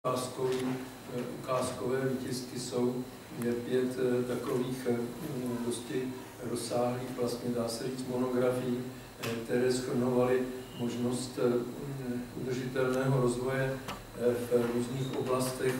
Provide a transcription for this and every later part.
ukázkové výtisky je 5 takových dosti rozsáhlých, vlastně dá se říct monografií, které shrnovaly možnost udržitelného rozvoje v různých oblastech,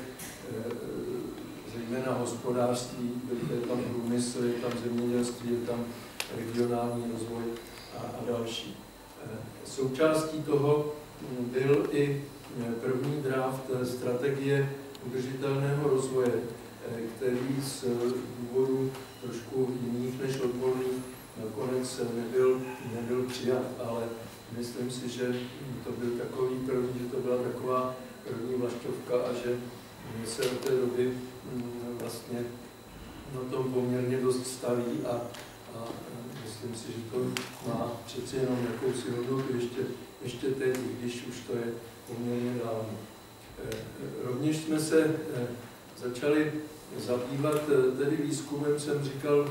zejména hospodářství, je tam průmysl, je tam zemědělství, je tam regionální rozvoj a další. Součástí toho byl i první draft strategie udržitelného rozvoje, který z důvodů trošku jiných než odborných nakonec nebyl přijat, ale myslím si, že to byl takový první, že to byla taková první vlaštovka a že se od té doby vlastně na tom poměrně dost staví a myslím si, že to má přeci jenom jakousi hodnotu ještě teď, když už to je poměrně dávno. Rovněž jsme se začali zabývat tedy výzkumem, jsem říkal,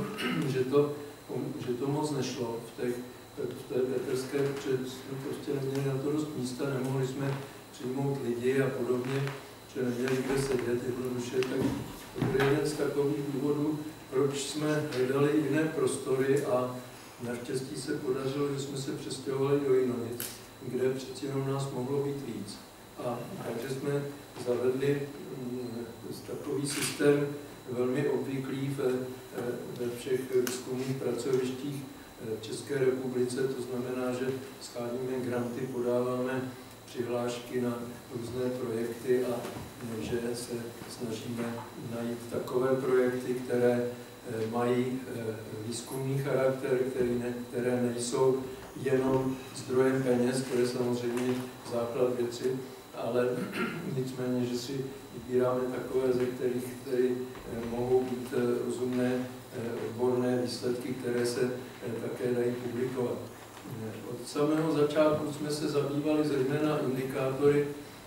že to moc nešlo v té Petrské, protože jsme prostě neměli na to dost místa, nemohli jsme přijmout lidi a podobně, že neměli kde sedět jednoduše, tak to byl jeden z takových důvodů, proč jsme hledali jiné prostory a naštěstí se podařilo, že jsme se přestěhovali do Jinovic, kde přeci jenom nás mohlo být víc. Takže jsme zavedli takový systém velmi obvyklý ve všech výzkumných pracovištích v České republice, to znamená, že scháníme granty, podáváme přihlášky na různé projekty a že se snažíme najít takové projekty, které mají výzkumný charakter, které nejsou jenom zdrojem peněz, to je samozřejmě základ věci, ale nicméně, že si vybíráme takové, ze kterých mohou být rozumné odborné výsledky, které se také dají publikovat. Od samého začátku jsme se zabývali zejména indikátory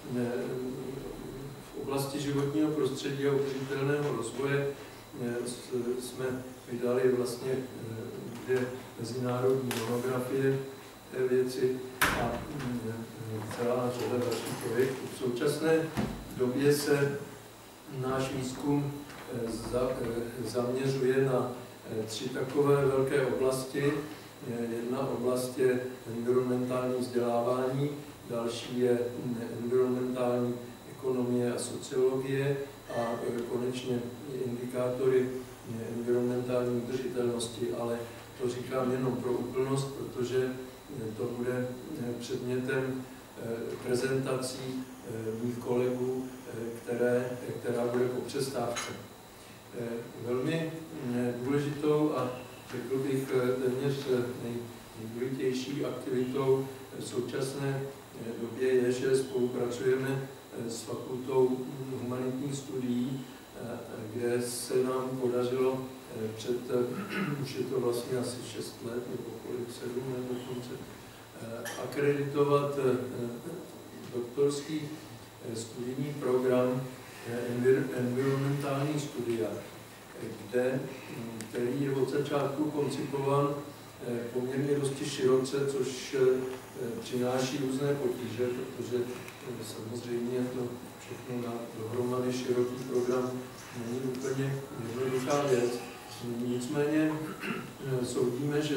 v oblasti životního prostředí a udržitelného rozvoje. Jsme vydali vlastně 2 mezinárodní monografie té věci a celá řada dalších projektů. V současné době se náš výzkum zaměřuje na 3 takové velké oblasti. Jedna oblast je environmentální vzdělávání, další je environmentální ekonomie a sociologie a konečně indikátory environmentální udržitelnosti, ale to říkám jenom pro úplnost, protože to bude předmětem prezentací mých kolegů, která bude po přestávce. Velmi důležitou a řekl bych téměř nejdůležitější aktivitou v současné době je, že spolupracujeme s Fakultou humanitních studií, kde se nám podařilo už je to vlastně asi 6 let, nebo kolik, 7 let dokonce, akreditovat doktorský studijní program environmentální studia, který je od začátku koncipován poměrně dosti široce, což přináší různé potíže, protože samozřejmě to všechno na dohromady široký program není úplně jednoduchá věc. Nicméně soudíme, že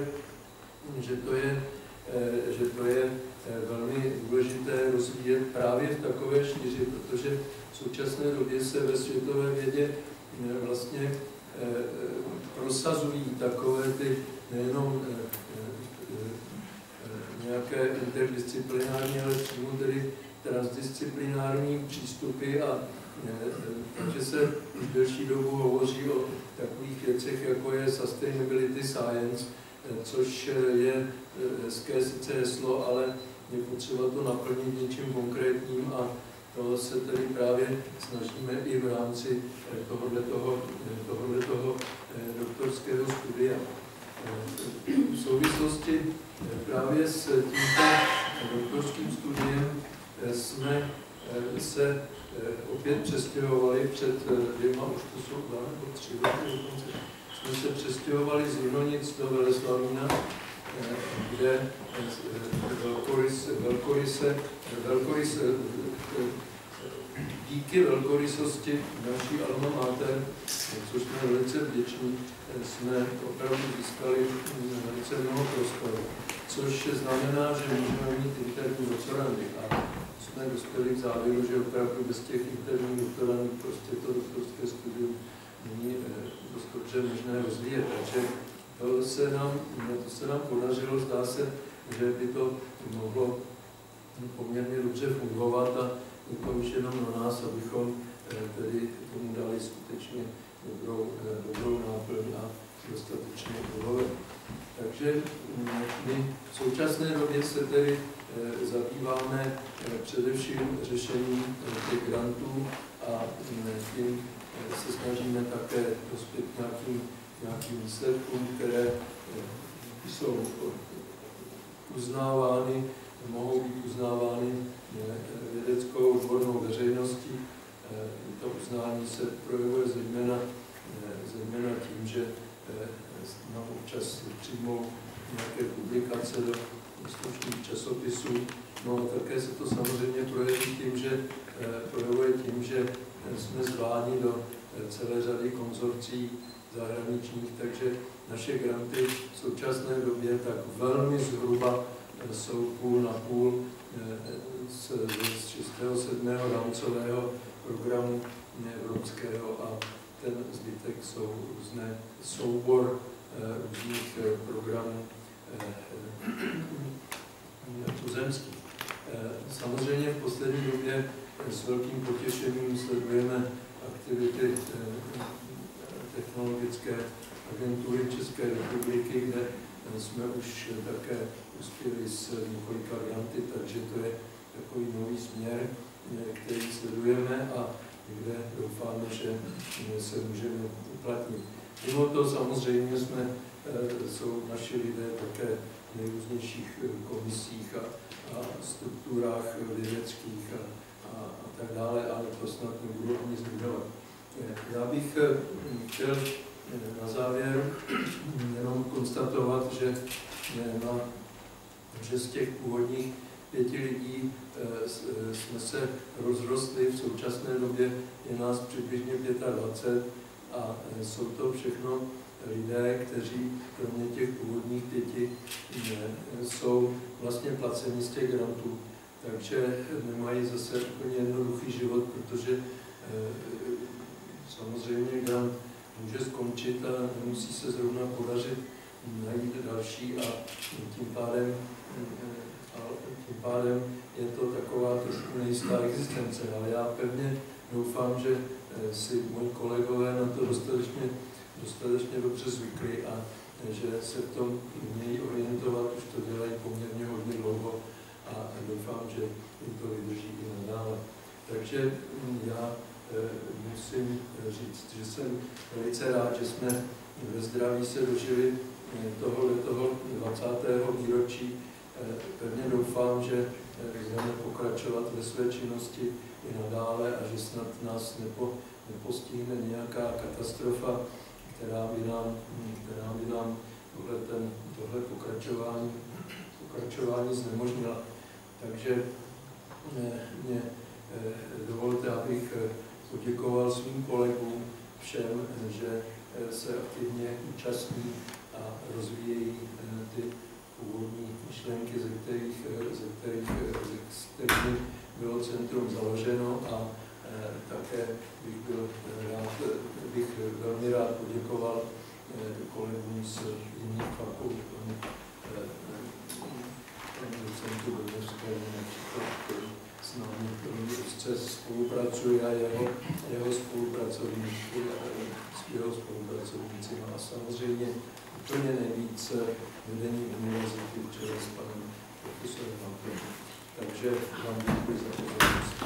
to je velmi důležité rozvíjet právě v takové šíři, protože v současné době se ve světové vědě vlastně prosazují takové ty nejenom nějaké interdisciplinární, ale přímo tedy transdisciplinární přístupy a takže se už delší dobu hovoří o takových věcech, jako je sustainability science, což je hezké sice heslo, ale je potřeba to naplnit něčím konkrétním a to se tedy právě snažíme i v rámci tohoto doktorského studia. V souvislosti právě s tímto doktorským studiem jsme se opět přestěhovali před 2, už to jsou 2 nebo 3 roky dokonce, jsme se přestěhovali z Jinonic do Veleslavína, kde díky velkorysosti naší alma mater, což jsme velice vděční, jsme opravdu získali velice mnoho prostoru, což znamená, že můžeme mít interní doktorandy. A jsme dospěli k závěru, že opravdu bez těch interních doktorandů prostě to doktorské studium není dost dobře možné rozvíjet. Takže to se nám podařilo, zdá se, že by to mohlo poměrně dobře fungovat a je to už jenom na nás, abychom tedy tomu dali skutečně dobrou náplň a dostatečně odolem. Takže my v současné době se tedy zabýváme především řešením těch grantů a tím se snažíme také dospět nějakým výsledkům, které jsou uznávány, mohou být uznávány vědeckou odbornou veřejností. To uznání se projevuje zejména tím, že nám občas přijmou nějaké publikace do slušných časopisů. No a také se to samozřejmě projevuje tím, že jsme zváni do celé řady konzorcí zahraničních, takže naše granty v současné době tak velmi zhruba jsou půl na půl z 6. 7. rámcového programu evropského a ten zbytek jsou různé soubor různých programů tuzemských. Samozřejmě v poslední době s velkým potěšením sledujeme aktivity Technologické agentury České republiky, kde jsme už také uspěli s několika granty, takže to je takový nový směr, který sledujeme a kde doufáme, že se můžeme uplatnit. Mimo to samozřejmě jsou naši lidé také v nejrůznějších komisích a strukturách vědeckých a tak dále, ale to snad nebudu ani zmiňovat. Já bych chtěl na závěr jenom konstatovat, že z těch původních 5 lidí jsme se rozrostli, v současné době je nás přibližně 25 a jsou to všechno lidé, kteří kromě těch původních 5 jsou vlastně placeni z těch grantů, takže nemají zase úplně jednoduchý život, protože samozřejmě grant může skončit a nemusí se zrovna podařit najít další a tím pádem je to taková trošku nejistá existence, ale já pevně doufám, že si moji kolegové na to dostatečně dobře zvykli a že se v tom umějí orientovat, už to dělají poměrně hodně dlouho a doufám, že jim to vydrží i nadále. Takže já musím říct, že jsem velice rád, že jsme ve zdraví se dožili toho 20. výročí. Pevně doufám, že budeme pokračovat ve své činnosti i nadále a že snad nás nepostihne nějaká katastrofa, která by nám tohle pokračování znemožnila. Takže mě dovolte, abych poděkoval svým kolegům všem, že se aktivně účastní a rozvíjejí ty původní myšlenky, ze kterých bylo centrum založeno a také bych velmi rád poděkoval kolegům z jiných fakult, docentu Beňovskému například, který s námi úzce spolupracuje a jeho spolupracovníci a samozřejmě úplně nejvíc vedení univerzity v čele s panem profesorem Malkem. Takže vám děkuji za pozornost.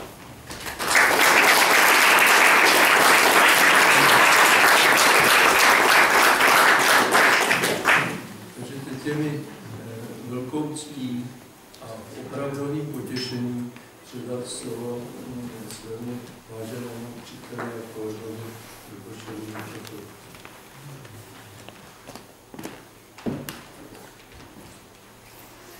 Takže teď je mi velkou ctí a opravdovým potěšením předat slovo svému váženému učiteli a kolegovi Lubošovi Matějovi.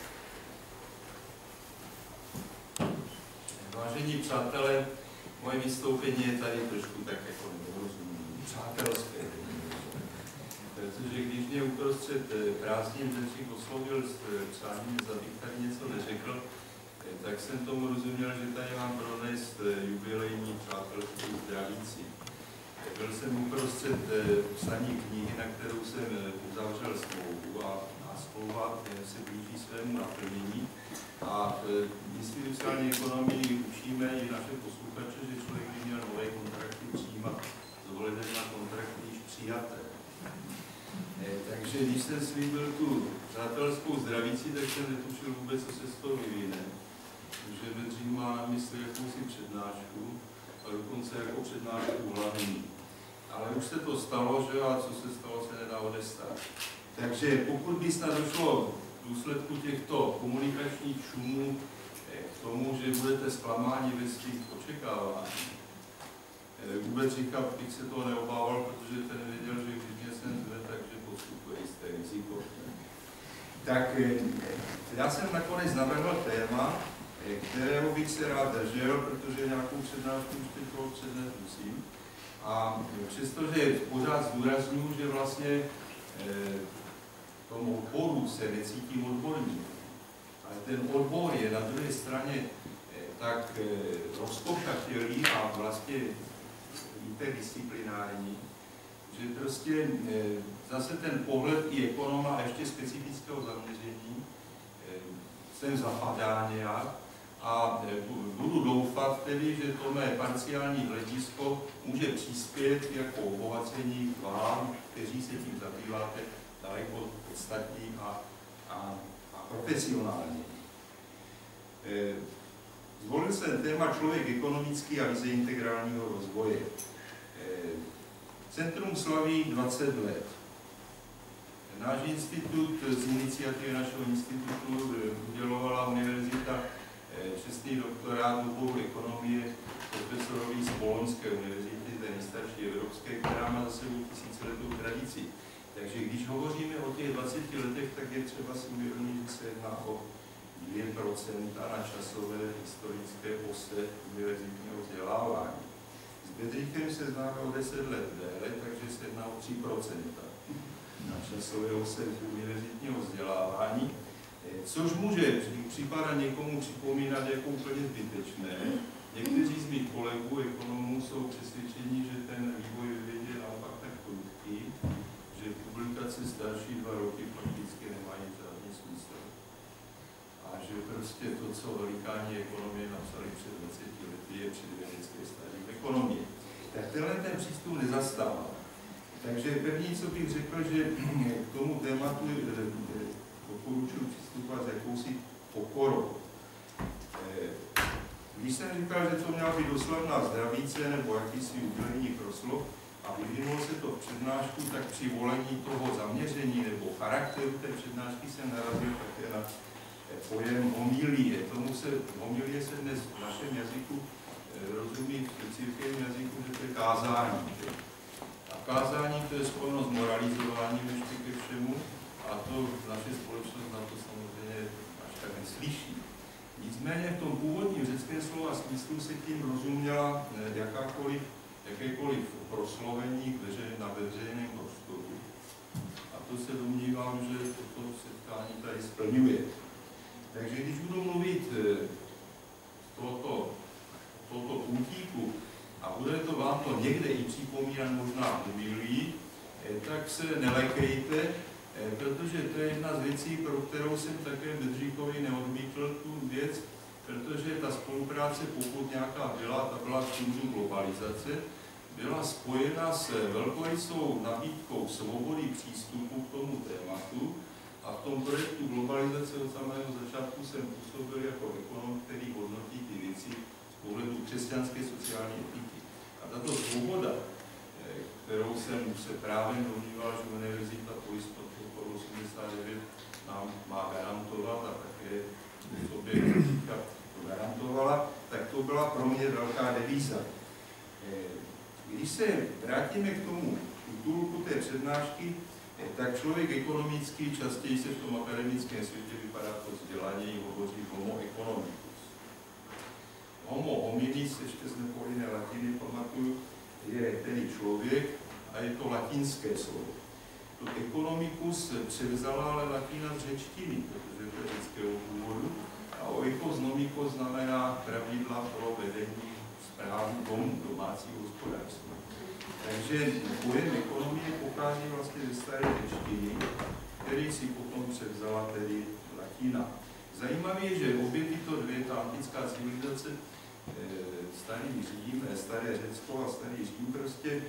Vážení přátelé, moje místo vystoupení je tady trošku tak jako přátelské. Protože když mě uprostřed prázdnin řečník oslovil s přáním, abych tady něco neřekl, tak jsem tomu rozuměl, že tady mám pronést jubilejní přátelskou zdravící. Byl jsem uprostřed psaní knihy, na kterou jsem uzavřel smlouvu a smlouva se blíží svému naplnění. A v institucionální ekonomii učíme i naše posluchače, že člověk by měl nové kontrakty přijímat s ohledem na kontrakty již přijaté. Takže když jsem slíbil tu přátelskou zdravící, tak jsem netušil vůbec, co se z toho vyvine. Že Bedřich má na mysli jakousi přednášku, a dokonce jako přednášku hlavní. Ale už se to stalo, že a co se stalo, se nedá odestat. Takže pokud by snad došlo v důsledku těchto komunikačních šumů k tomu, že budete zklamáni ve svých očekáváních, vůbec říkám, bych se toho neobával, protože ten věděl, že když mě sem zve, takže postupuje jisté riziko. Tak já jsem nakonec navrhl téma, kterého bych se rád držel, protože nějakou přednášku už teď přednes musím. A přestože pořád zdůraznuju, že vlastně tomu odboru se necítím odborník, ale ten odbor je na druhé straně tak rozkošatělý a vlastně interdisciplinární, že prostě zase ten pohled i ekonoma a ještě specifického zaměření sem zapadá nějak a budu doufat tedy, že to mé parciální hledisko může přispět jako obohacení k vám, kteří se tím zabýváte daleko podstatní a profesionální. Zvolil jsem téma člověk ekonomický a vize integrálního rozvoje. Centrum slaví 20 let. Náš institut z iniciativy našeho institutu udělovala univerzita čestný doktorát v oboru ekonomie profesorovi z Bolonské univerzity, té nejstarší evropské, která má za sebou tisíciletou tradici. Takže když hovoříme o těch 20 letech, tak je třeba si uvědomit, že se jedná o 2% na časové historické ose univerzitního vzdělávání. S Bedřichem se známe o 10 let déle, takže se jedná o 3% na časové ose univerzitního vzdělávání, což může připadat někomu připomínat jako úplně zbytečné. Někteří z mých kolegů ekonomů jsou přesvědčeni, že ten vývoj ve vědě je naopak tak prudký, že publikace starší 2 roky prakticky nemají žádný smysl. A že prostě to, co velikáni ekonomie napsali před 20 lety, je předvědecké stádium ekonomie. Tak tenhle ten přístup nezastává. Takže první, co bych řekl, že k tomu tématu doporučuji přistupovat s jakousi pokorou. Když jsem říkal, že to měla být oslavná zdravíce nebo jakýsi jubilejní proslov a vyvinulo se to v přednášku, tak při volení toho zaměření nebo charakteru té přednášky jsem narazil také na pojem homilie. Homilie se dnes v našem jazyku rozumí v církevním jazyku, že to je kázání. A kázání to je spojeno s moralizováním ještě ke všemu a to naše společnost na to samozřejmě až tak neslyší. Nicméně v tom původním řeckém slova smyslu se tím rozuměla jakékoliv proslovení na veřejném prostoru. A to se domnívám, že toto setkání tady splňuje. Takže když budu mluvit tohoto puntíku a bude to vám to někde i připomínat možná homilí, tak se nelekejte, protože to je jedna z věcí, pro kterou jsem také Bedřichovi neodmítl tu věc, protože ta spolupráce, pokud nějaká byla, ta byla v činu globalizace, byla spojena s velkorysou nabídkou svobody přístupu k tomu tématu a v tom projektu globalizace od samého začátku jsem působil jako ekonom, který hodnotí ty věci z pohledu křesťanské sociální etiky. A tato svoboda, kterou jsem se právě domníval, že univerzita po jistotu 89 nám má garantovat a také sobě to garantovala, tak to byla pro mě velká devíza. Když se vrátíme k tomu útulku té přednášky, tak člověk ekonomický častěji se v tom akademickém světě vypadá to vzdělaněji, hovoří homo economicus. homo hominis, ještě z nepovinné latiny pamatuju, je tedy člověk a je to latinské slovo. Tu ekonomikus převzala ale latina z řečtiny, protože to je řeckého původu, a oikos znamená pravidla pro vedení správu domu, domácího hospodářství. Takže pojem ekonomie pochází vlastně ze staré řečtiny, který si potom převzala tedy latina. Zajímavé je, že obě tyto dvě, ta antická civilizace, starý Řím, staré Řecko a starý Řím, prostě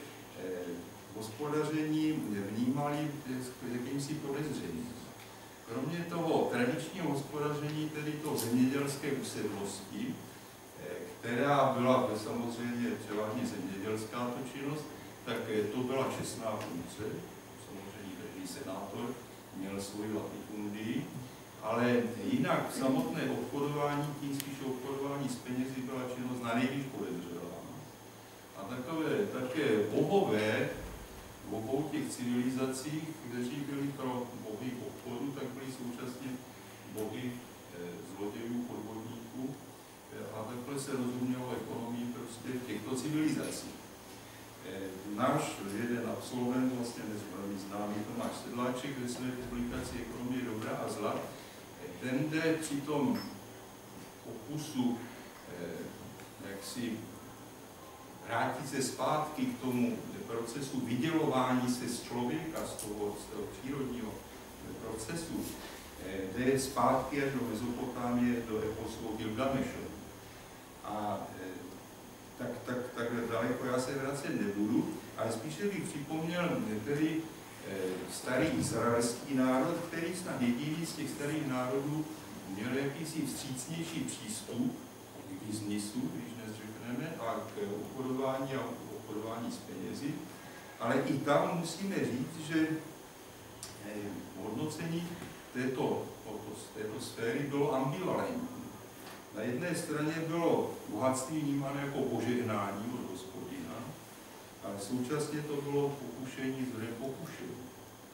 hospodaření vnímali s jakýmsi podezřením. Kromě toho tradičního hospodaření, tedy to zemědělské usedlosti, která byla samozřejmě převážně zemědělská to činnost, tak to byla čestná funkce. Samozřejmě každý senátor měl svoji latifundii, ale jinak samotné obchodování, tím spíše obchodování s penězi byla činnost na nejvíc podezřelá. A také bohové v obou těch civilizacích, kteří byli pro bohy obchodu, tak byli současně bohy zlodějů, podvodníků. A takhle se rozumělo ekonomii prostě v těchto civilizacích. Náš jeden absolvent, vlastně velmi známý Tomáš Sedláček, ve své publikaci Ekonomie dobra a zla, ten jde při tom pokusu jaksi vrátit se zpátky k tomu procesu vydělování se z člověka, z toho přírodního procesu, jde zpátky až do Mezopotámie, do eposu o Gilgameše. A takhle daleko já se vracet nebudu, ale spíše bych připomněl tedy starý izraelský národ, který snad jediný z těch starých národů měl jakýsi vstřícnější přístup k biznisu, když dnes řekneme, a k obchodování a obchodování s penězi. Ale i tam musíme říct, že hodnocení této sféry bylo ambivalentní. Na jedné straně bylo bohatství vnímané jako požehnání od Hospodina, ale současně to bylo pokušení z nepokušení.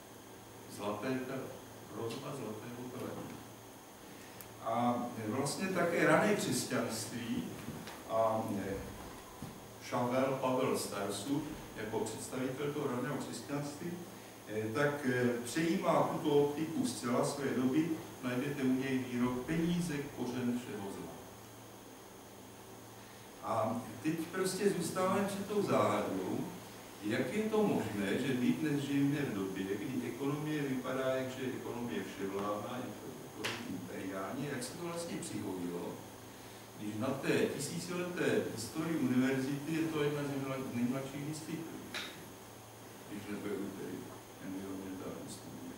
Hrozba zlatého telení. A vlastně také rané křesťanství a Pavel Starsu jako představitel toho raného křesťanství, tak přejímá tuto optiku zcela své doby, najdete u něj výrok peníze kořen všeho zla. A teď prostě zůstáváme před tou záhadou, jak je to možné, že my dnes žijeme v době, kdy ekonomie vypadá, že ekonomie vševládná, ekonomie imperiální, jak se to vlastně přihodilo, když na té tisícileté historii univerzity je to jedna z nejmladších disciplín, když neberu tedy environmentální studie.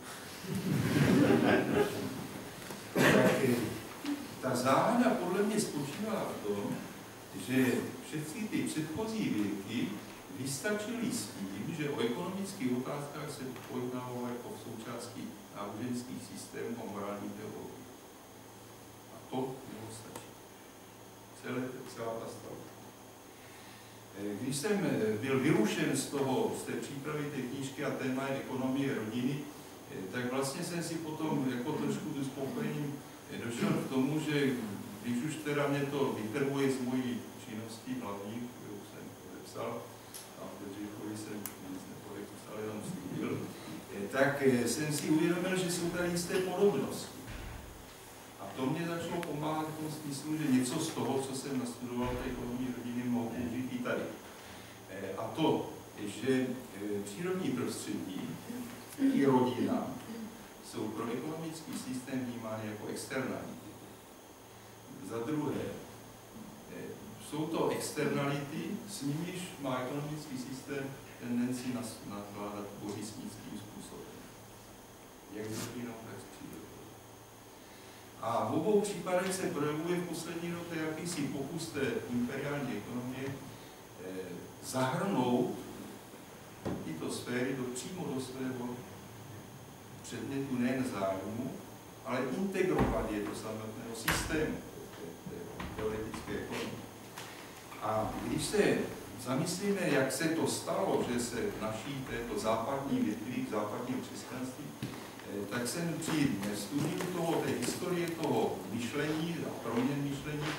Tak ta záhada podle mě spočívá v tom, že všechny ty předchozí věky vystačily s tím, že o ekonomických otázkách se pojednávalo jako v součástí náboženských systémů a morální teologie. A to mělo stačit. Celá ta stavba. Když jsem byl vyrušen z té přípravy té knížky a téma je ekonomie rodiny, tak vlastně jsem si potom jako trošku s spokojením došel k tomu, že když už teda mě to vytrhuje z mojí činnosti hlavní, kterou jsem podepsal, a v Bedřichovi jsem nic nepodepsal, jenom studil, tak jsem si uvědomil, že jsou tady jisté podobnosti. A to mě začalo pomáhat v tom smyslu, že něco z toho, co jsem nastudoval v té ekonomii rodiny, mohu použít i tady. A to, že přírodní prostředí i rodina jsou pro ekonomický systém vnímány jako externality. Za druhé, jsou to externality, s nimiž má ekonomický systém tendenci nakládat kořistnickým způsobem. Jak s rodinou, tak s přírodou. A v obou případech se projevuje v poslední době jakýsi pokus té imperiální ekonomie zahrnout tyto sféry přímo do svého předmětu nejen zájmu, ale integrovat je do samotného systému teoretické ekonomie. A když se zamyslíme, jak se to stalo, že se v naší této západní větví, západního křesťanství, tak jsem při studiu té historie toho myšlení a proměn myšlení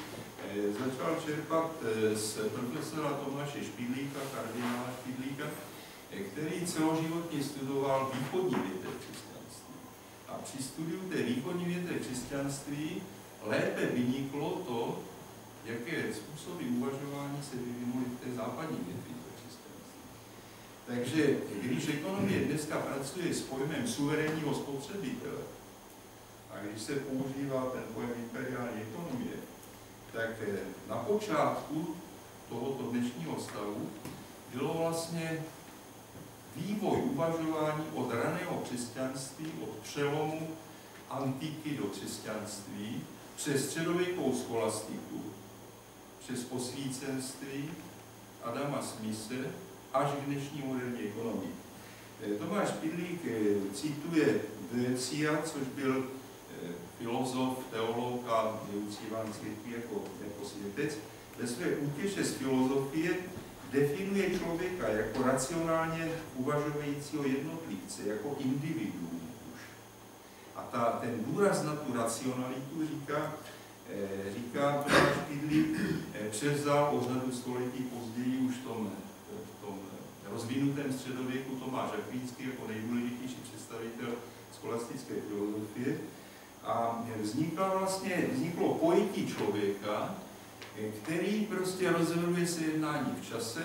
začal čerpat z profesora Tomáše Špidlíka, kardinála Špidlíka, který celoživotně studoval východní větev křesťanství. A při studiu té východní větev křesťanství lépe vyniklo to, jaké způsoby uvažování se vyvinuly v té západní větvi křesťanství. Takže když ekonomie dneska pracuje s pojmem suverénního spotřebitele, a když se používá ten pojem imperiální ekonomie, tak na počátku tohoto dnešního stavu bylo vlastně vývoj uvažování od raného křesťanství, od přelomu antiky do křesťanství, přes středověkou scholastiku, přes osvícenství Adama Smise až k dnešní moderní ekonomii. Tomáš Špidlík cituje Boecia, což byl filozof, teolog a vyuctívaný církví jako světec. Ve své útěše z filozofie definuje člověka jako racionálně uvažujícího jednotlivce, jako individuum už. A ten důraz na tu racionalitu, říká Tomáš Špidlík, převzal o řadu století později už v tom rozvinutém středověku Tomáš Akvinský jako nejdůležitější představitel scholastické filozofie. A vzniklo pojetí člověka, který prostě rozhoduje se jednání v čase,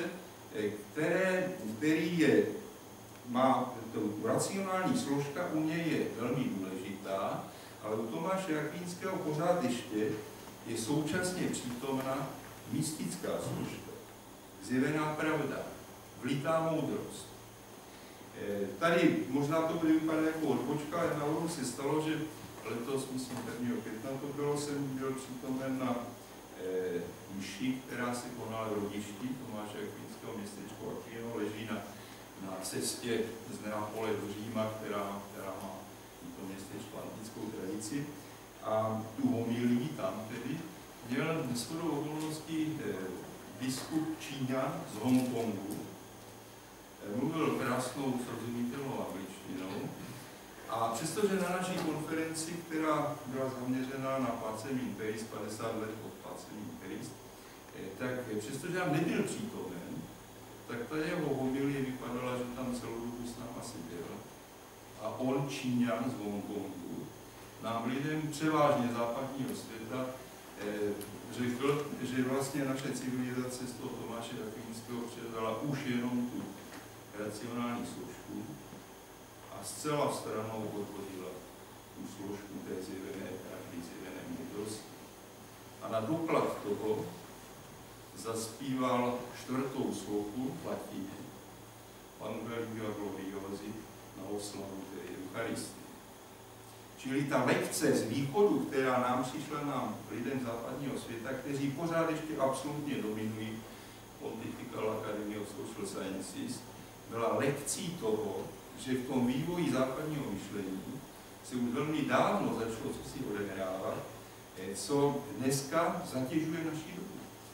který má racionální složka, u něj je velmi důležitá, ale u Tomáše Akvinského pořád ještě je současně přítomna mystická složka, zjevená pravda, vlitá moudrost. Tady možná to bude vypadat jako odbočka, ale náhodou se stalo, že letos, myslím 1. května to bylo, jsem byl přítomen na mši, která se konala v Rodišti, Tomáše Akvinského městečko Aquino, leží na cestě z Neapole do Říma, která má to městečko antickou tradici. A tu homilii tam tedy měl shodou okolností biskup Číňan z Hongkongu. Mluvil krásnou srozumitelnou angličtinou. A přestože na naší konferenci, která byla zaměřena na Pacem in Paris, 50 let od Pacem in Paris, tak přestože nám nebyl přítomen, tak ta jeho homilie vypadala, že tam celou dobu s náma seděl. A on, Číňan z Hongkongu, nám lidem převážně západního světa řekl, že vlastně naše civilizace z toho Tomáše Akvinského převzala už jenom tu racionální složku a zcela stranou odvodila tu složku té zjevené pravdy, zjevené moudrosti. A na doklad toho zaspíval 4. sloku v latině Pangelio Gloriosi na oslavu té Eucharistie. Čili ta lekce z východu, která nám přišla nám lidem západního světa, kteří pořád ještě absolutně dominují Pontifical Academy of Social Sciences, byla lekcí toho, že v tom vývoji západního myšlení se už velmi dávno začalo cosi odehrávat, co dneska zatěžuje naši dobu.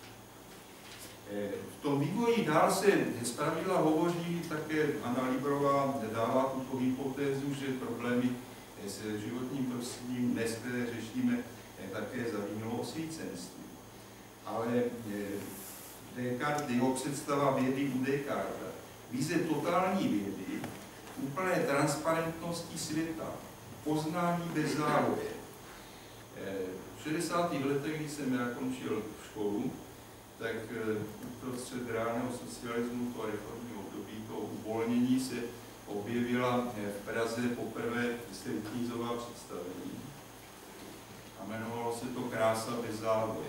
V tom vývoji dál se zpravidla hovoří, také Anna Librová dává tuto hypotézu, že problémy s životním prostředím dnes, které řešíme, také zavinilo osvícenství. Ale Descartes, jeho představa vědy u Descartes, vize totální vědy, úplné transparentnosti světa, poznání bez zálohy. V 60. letech, když jsem já končil školu, tak uprostřed reálného socialismu, to reformního období, toho uvolnění, se objevila v Praze poprvé světlízová představení a jmenovalo se to Krása bez zálohy.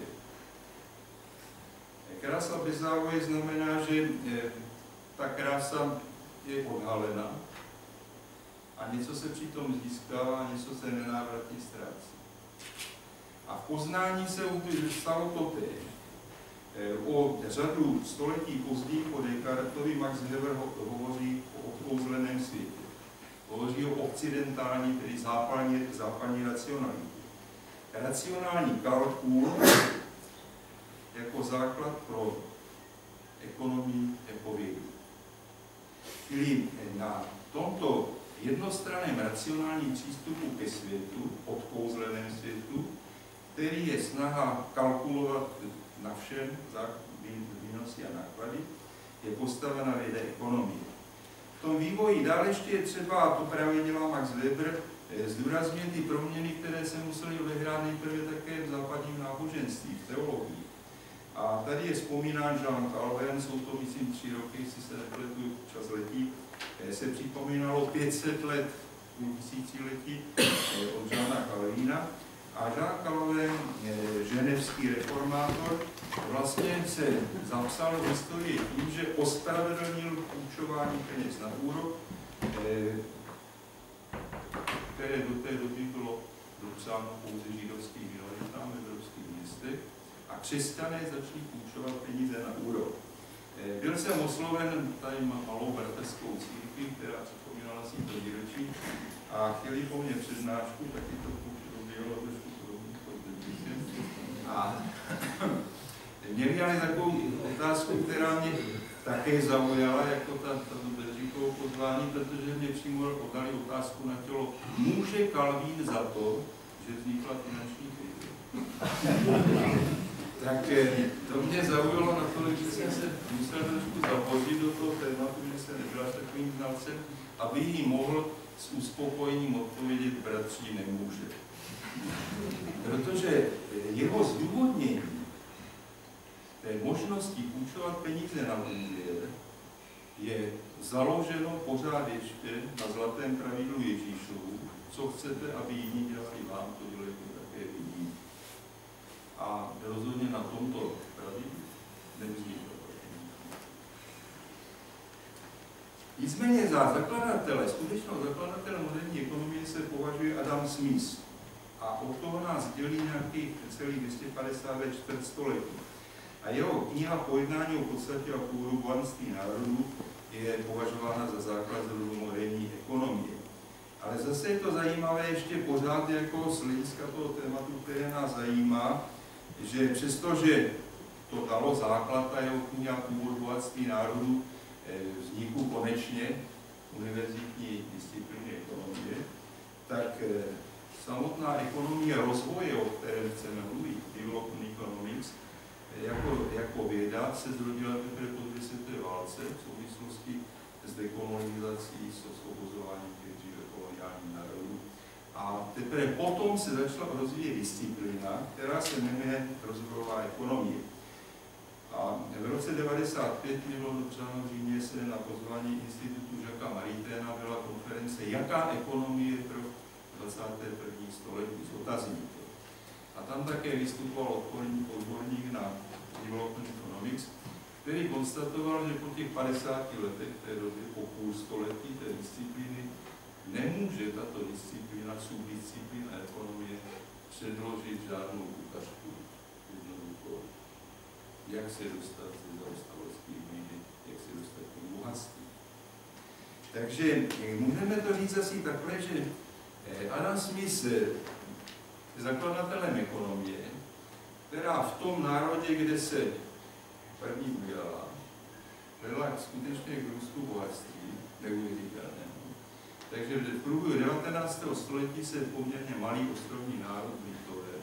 Krása bez zálohy znamená, že ta krása je odhalena a něco se přitom získává a něco se nenávratně ztrácí. A v poznání se stalo totéž. O řadu století později po Descartovi Max Weber hovoří o odkouzleném světě. Hovoří o okcidentální, tedy západní racionalitě. Racionální kalkul jako základ pro ekonomii, jako vědu. Čili na tomto jednostranném racionálním přístupu ke světu, odkouzleném světu, který je snaha kalkulovat na všem výnosy a náklady, je postavena věda ekonomie. V tom vývoji dál ještě je třeba, a to právě dělá Max Weber, zdůrazňuje ty proměny, které se musely odehrát nejprve také v západním náboženství, v teologii. A tady je vzpomínán Jean Calvin, jsou to myslím 3 roky, jestli se nepletu, čas letí, se připomínalo 500 let tisíciletí od Jeana Calvina. A Jean Calvin, ženevský reformátor, vlastně se zapsal v historii tím, že ospravedlnil půjčování peněz na úrok, které do té doby bylo dopsáno pouze židovským minoritám v evropských městech, a křesťané začali půjčovat peníze na úrok. Byl jsem osloven tady malou bratrskou církví, která připomínala si to výročí, a chtěli po mně přednášku, taky to bylo trošku podobný. A měli ale takovou otázku, která mě také zaujala, jako tato Bedříkovo pozvání, protože mě přímo podali otázku na tělo, může Calvin za to, že vznikla finanční krize? Tak to mě zaujalo natolik, že jsem se musel trošku zapořit do toho tématu, že jsem nebyl až takovým znalcem, aby jí mohl s uspokojením odpovědět, bratří, nemůže. Protože jeho zdůvodnění té možnosti půjčovat peníze na úvěr je založeno pořád ještě na zlatém pravidlu Ježíšovu, co chcete, aby jiní dělali vám, to dělejte také jiní. A rozhodně na tomto pravidlu nevzniklo. Nicméně za zakladatele, skutečného zakladatele moderní ekonomie se považuje Adam Smith. A od toho nás dělí nějakých celých 250 let čtvrtstoletí. A jeho kniha Pojednání o podstatě a původu bohatství národů je považována za základ moderní ekonomie. Ale zase je to zajímavé ještě pořád jako z hlediska toho tématu, které nás zajímá, že přestože to dalo základ, ta jeho kniha Původ bohatství národů, vzniku konečně univerzitní disciplíny ekonomie, tak samotná ekonomie rozvoje, o kterém chceme mluvit, development economics, jako věda se zrodila teprve po 2. válce v souvislosti s dekolonizací, s osvobozováním těch dříve koloniálních národů. A teprve potom se začala rozvíjet disciplína, která se jmenuje rozvojová ekonomie. A v roce 1995 mě bylo dopřáno v Římě se na pozvání institutu Jacquesa Maritána byla konference Jaká ekonomie pro 21. století s otazníky. A tam také vystupoval odborník na development economics, který konstatoval, že po těch 50 letech té doby, po půl století té disciplíny, nemůže tato disciplína, subdisciplína ekonomie předložit žádnou ukažku jednoduchou, jak se dostat ze zaostalosti bídy, jak se dostat k bohatství. Takže můžeme to říct asi takhle, že Adam Smith je zakladatelem ekonomie, která v tom národě, kde se první udělala, vedla skutečně k růstu bohatství, neuvěřitelnému. Takže v průběhu 19. století se poměrně malý ostrovní národ Litové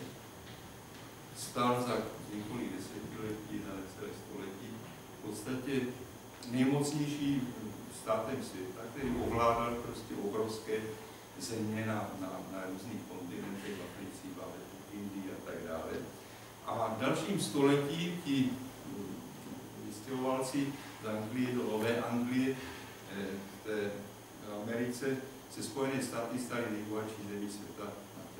stal za několik desetiletí, za necelé století, v podstatě nejmocnější státem světa, který ovládal prostě obrovské země na různých kontinentech, v Africe, v Indii a tak dále. A v dalším století ti vystěhovalci z Anglie do Nové Anglie v Americe se Spojené státy staly nejbohatší zemí světa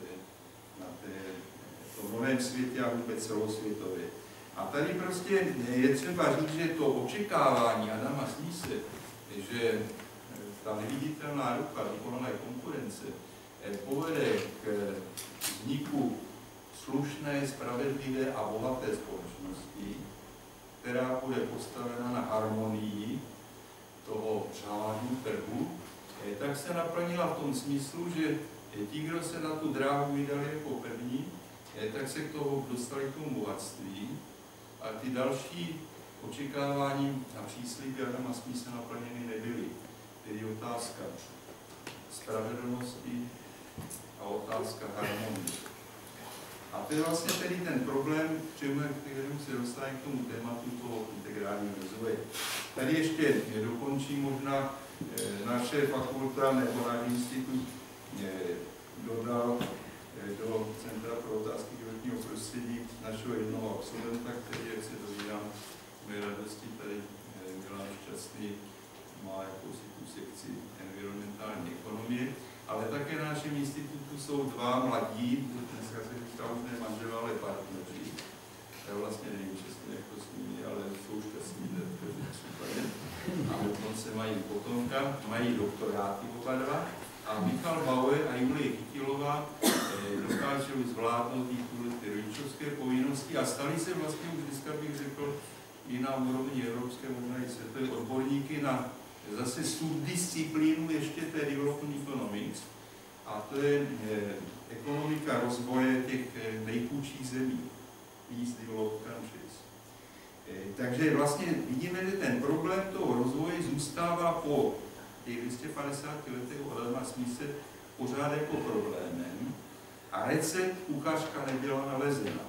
v tom novém světě a vůbec celosvětově. A tady prostě je třeba říct, že to očekávání Adama Smithe, že ta neviditelná ruka vykonané konkurence povede k vzniku slušné, spravedlivé a bohaté společnosti, která bude postavena na harmonii toho řádu trhu, tak se naplnila v tom smyslu, že ti, kdo se na tu dráhu vydali jako první, tak se k tomu dostali k tomu bohatství a ty další očekávání a přísliby Adama Smithe naplněny nebyly. Tedy otázka spravedlnosti a otázka harmonie. A to je vlastně tedy ten problém, kterému se dostane k tomu tématu toho integrálního rozvoje. Tady ještě dokončím možná naše fakulta nebo náš institut dodal do Centra pro otázky životního prostředí našeho jednoho absolventa, který, jak se dozvídám, mé radosti tady Milan Šťastný, má jakousi tu sekci environmentální ekonomie, ale také na našem institutu jsou dva mladí, dneska se říká už ne manželé, ale partneři. Já vlastně nevím přesně, jak to s nimi, ale jsou šťastní v každém případě. A dokonce mají potomka, mají doktoráty oba dva. A Michal Bauer a Julie Chytilová dokážou zvládnout ty rodičovské povinnosti a stali se vlastně už dneska, bych řekl, i na úrovni evropské, možná i světové odborníky na zase subdisciplínu ještě té development economics, a to je ekonomika rozvoje těch nejchudších zemí, least developed countries. Takže vlastně vidíme, že ten problém toho rozvoje zůstává po těch 250 letech od Adama Smithe pořád jako problémem a recept kuchařka nebyla nalezena.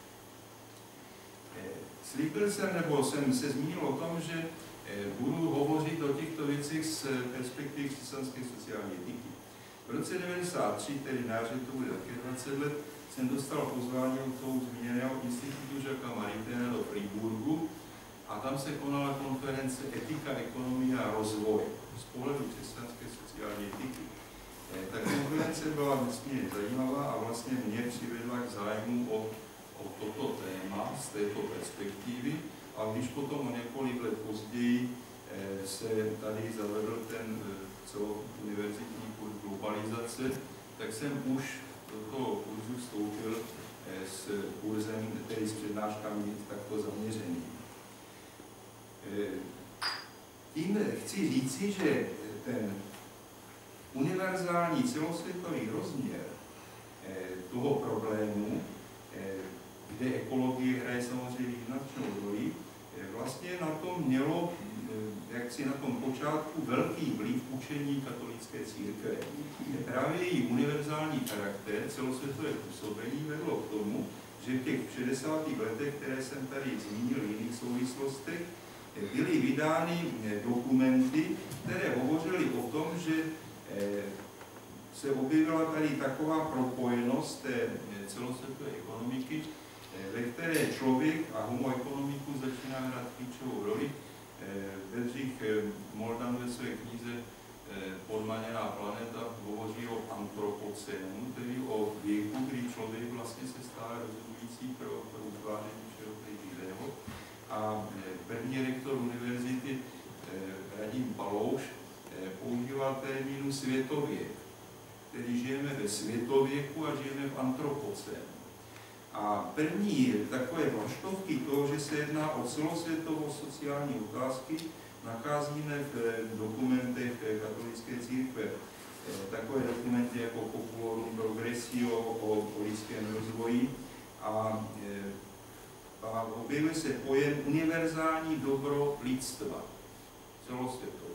Slíbil jsem, nebo jsem se zmínil o tom, že budu hovořit o těchto věcech z perspektivy křesťanské sociální etiky. V roce 1993, tedy na jaře to bude také 20 let, jsem dostal pozvání od toho zmíněného institutu Jacquesa Maritána do Freiburgu a tam se konala konference Etika, ekonomie a rozvoj z pohledu křesťanské sociální etiky. Ta konference byla nesmírně zajímavá a vlastně mě přivedla k zájmu o toto téma z této perspektivy. A když potom o několik let později se tady zavedl ten celouniverzitní kurz globalizace, tak jsem už do toho kurzu vstoupil s kurzem, tedy s přednáškami takto zaměřeným. Tím chci říci, že ten univerzální celosvětový rozměr toho problému, kde ekologie hraje samozřejmě význačnou roli, vlastně na tom mělo, jaksi na tom počátku, velký vliv učení katolické církve. Právě její univerzální charakter, celosvětové působení vedlo k tomu, že v těch 60. letech, které jsem tady zmínil v jiných souvislostech, byly vydány dokumenty, které hovořily o tom, že se objevila tady taková propojenost té celosvětové ekonomiky, ve které člověk a homo economicus začíná hrát klíčovou roli. Bedřich Moldan ve své knize Podmaněná planeta hovoří o antropocénu, tedy o věku, kdy člověk vlastně se stává rozhodující pro utváření všeho živého. A první rektor univerzity Radim Balouš používal termínu světověk, tedy žijeme ve světověku a žijeme v antropocénu. A první takové vlaštovky toho, že se jedná o celosvětovou sociální otázky, nacházíme v dokumentech katolické církve. Takové dokumenty jako Populorum Progressio o lidském rozvoji a objevuje se pojem univerzální dobro lidstva, celosvětové.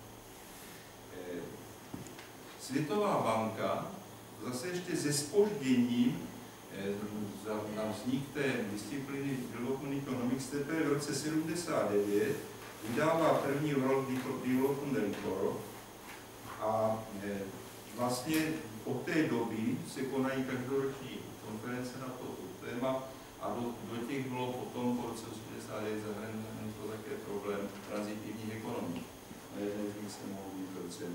Světová banka zase ještě se zpožděním na vznik té disciplíny Development Economics teprve v roce 79 vydává první World Development Report a vlastně od té doby se konají každoroční konference na toto téma a do těch bylo potom po roce 89 zahrnuto také problém tranzitivních ekonomik. Na jedné z nich se mohou být v roce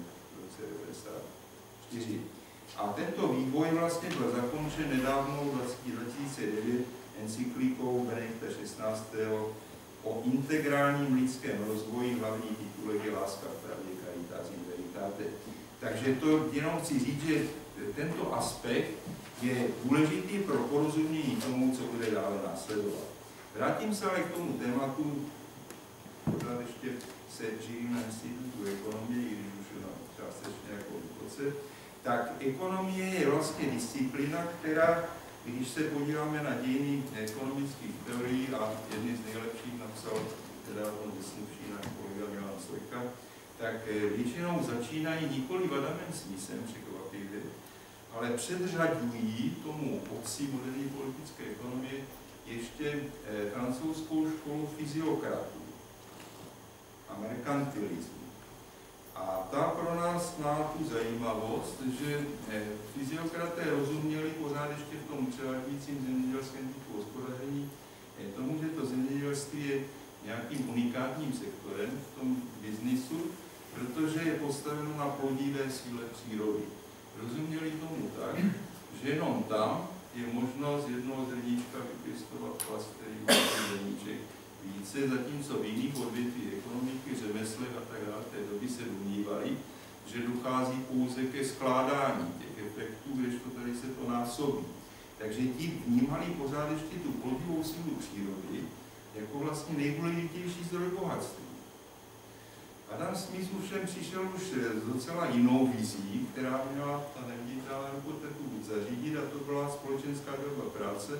94. A tento vývoj vlastně byl zakončen nedávnou 2009 encyklikou Benedikta XVI. O integrálním lidském rozvoji, hlavní titulek je Láska v pravdě, Caritas in Veritate. Takže to jenom chci říct, že tento aspekt je důležitý pro porozumění tomu, co bude dále následovat. Vrátím se ale k tomu tématu, pořád ještě se živím na institutu ekonomie, i když už je částečně jako východce. Tak ekonomie je vlastně disciplína, která, když se podíváme na dějiny ekonomických teorií, a jedny z nejlepších napsal teda on vysnuvší náš kolega Milan Sojka, tak většinou začínají nikoli Adamem Smithem, překvapivě, ale předřaďují tomu otci moderní politické ekonomie ještě francouzskou školu fyziokratů a merkantilismu. A ta pro nás má tu zajímavost, že fyziokraté rozuměli pořád ještě v tom převažujícím zemědělském typu hospodaření tomu, že to zemědělství je nějakým unikátním sektorem v tom biznisu, protože je postaveno na plodivé síle přírody. Rozuměli tomu tak, že jenom tam je možno z jednoho zrníčka vypěstovat klastery zrníček více, zatímco v jiných odvětvích ekonomiky, řemeslech a tak dále v té doby se domnívali, že dochází pouze ke skládání těch efektů, kdežto tady se to násobí. Takže ti vnímali pořád ještě tu plodivou sílu přírody jako vlastně nejdůležitější zdroj bohatství. Adam Smith ovšem přišel už s docela jinou vizí, která měla ta neviditelná ruka zařídit, a to byla společenská dělba práce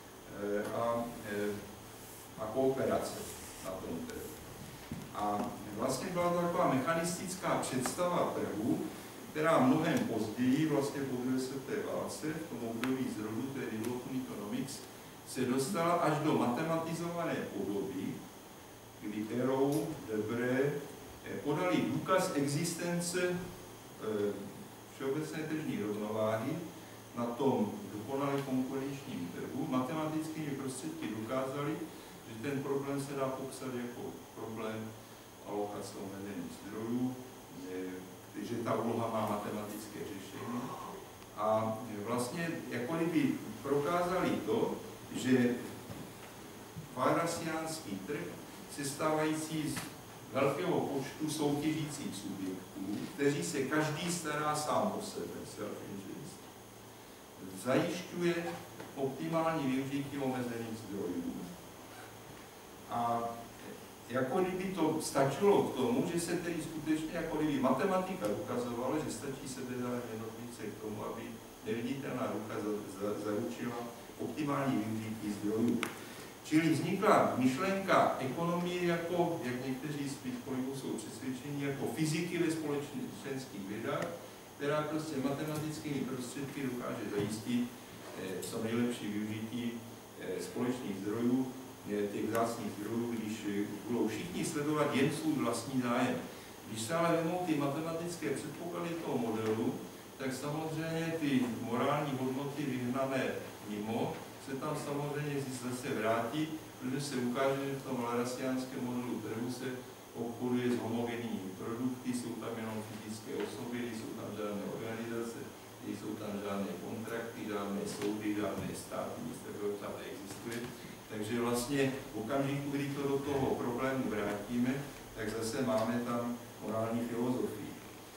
a kooperace na tom trhu. A vlastně byla to taková mechanistická představa trhu, která mnohem později, vlastně po druhé světové válce, v tom období zrodu té development economics, se dostala až do matematizované podoby, kdy Arrow, Debré podali důkaz existence všeobecné tržní rovnováhy na tom dokonale konkurenčním trhu. Matematickými prostředky dokázali, že ten problém se dá popsat jako problém alokace omezených zdrojů, že ta úloha má matematické řešení. A vlastně jako kdyby prokázali to, že walrasiánský trh, sestávající z velkého počtu soutěžících subjektů, kteří se každý stará sám o sebe, zajišťuje optimální využití omezených zdrojů. A jako kdyby to stačilo k tomu, že se tedy skutečně jako kdyby matematika ukazovala, že stačí sebezájem jednotlivce k tomu, aby neviditelná ruka zaručila optimální využití zdrojů. Čili vznikla myšlenka ekonomie jako, jak někteří z psychologů jsou přesvědčení, jako fyziky ve společenských vědách, která prostě matematickými prostředky dokáže zajistit co nejlepší využití společných zdrojů, těch vzácných zdrojů, když budou všichni sledovat jen svůj vlastní zájem. Když se ale vezmou ty matematické předpoklady toho modelu, tak samozřejmě ty morální hodnoty vyhnané mimo se tam samozřejmě zase vrátí, protože se ukáže, že v tom walrasiánském modelu trhu se obchoduje s homogenními produkty, jsou tam jenom fyzické osoby, jsou tam žádné organizace, jsou tam žádné kontrakty, žádné soudy, žádné státy, nic takového tam neexistuje. Takže vlastně v okamžiku, kdy to do toho problému vrátíme, tak zase máme tam morální filozofii.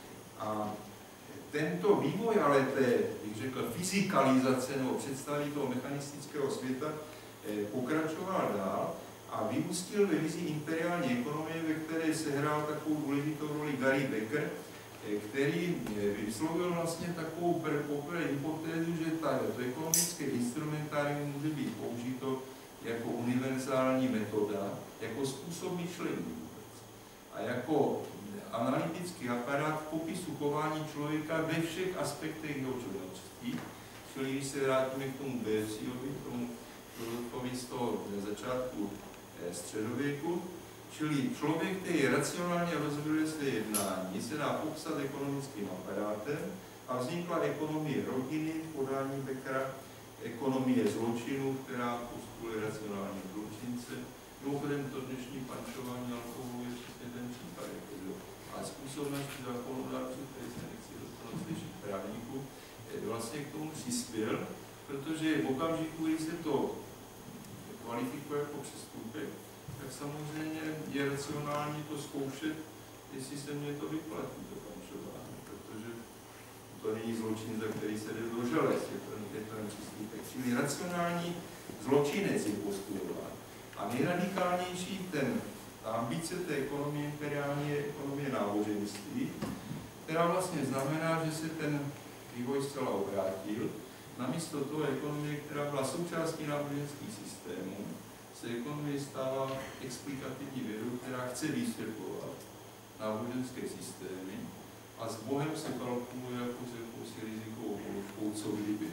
A tento vývoj ale té, bych řekl, fyzikalizace nebo představy toho mechanistického světa pokračoval dál a vyústil ve vizi imperiální ekonomie, ve které sehrál takovou důležitou roli Gary Becker, který vyslovil vlastně takovou poprvé hypotézu, že to ekonomické instrumentárium může být použito jako univerzální metoda, jako způsob myšlení a jako analytický aparát k popisu chování člověka ve všech aspektech jeho činnosti. Čili když se vrátíme k tomu Bergsovi, k tomu filozofovi z toho začátku středověku, čili člověk, který racionálně rozhoduje své jednání, se dá popsat ekonomickým aparátem a vznikla ekonomie rodiny v podání Beckera, ekonomie zločinu, která postuluje racionální zločince. Mimochodem to dnešní pančování alkoholu je přesně ten případ. A způsob našich zákonodárců, který se nechci dostat slyšet právníků, vlastně k tomu přispěl, protože v okamžiku, kdy se to kvalifikuje jako přestupek, tak samozřejmě je racionální to zkoušet, jestli se mně to vyplatí, to pančování, protože to není zločin, za který se jde do želez, je to jen přestupek. Čili racionální zločinec je postulován. A nejradikálnější ta ambice té ekonomie imperiální je ekonomie náboženství, která vlastně znamená, že se ten vývoj zcela obrátil. Namísto toho ekonomie, která byla součástí náboženských systémů, se ekonomie stává explikativní vědou, která chce vysvětlovat náboženské systémy a s Bohem se kalkuluje jako s jakousi rizikovou položkou, co kdyby.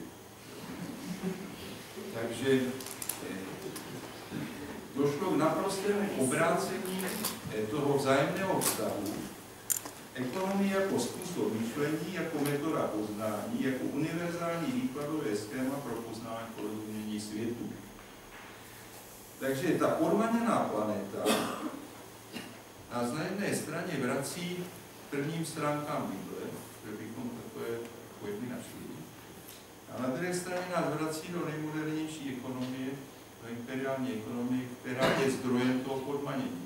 Takže došlo k naprostému obrácení toho vzájemného vztahu. Ekonomie jako způsob myšlení, jako metoda poznání, jako univerzální výkladové schéma pro poznání porozumění světu. Takže ta podmaněná planeta nás na jedné straně vrací prvním stránkám Bible, že bychom takové pojmy našli, a na druhé straně nás vrací do nejmodernější ekonomie, do imperiální ekonomie, která je zdrojem toho podmanění.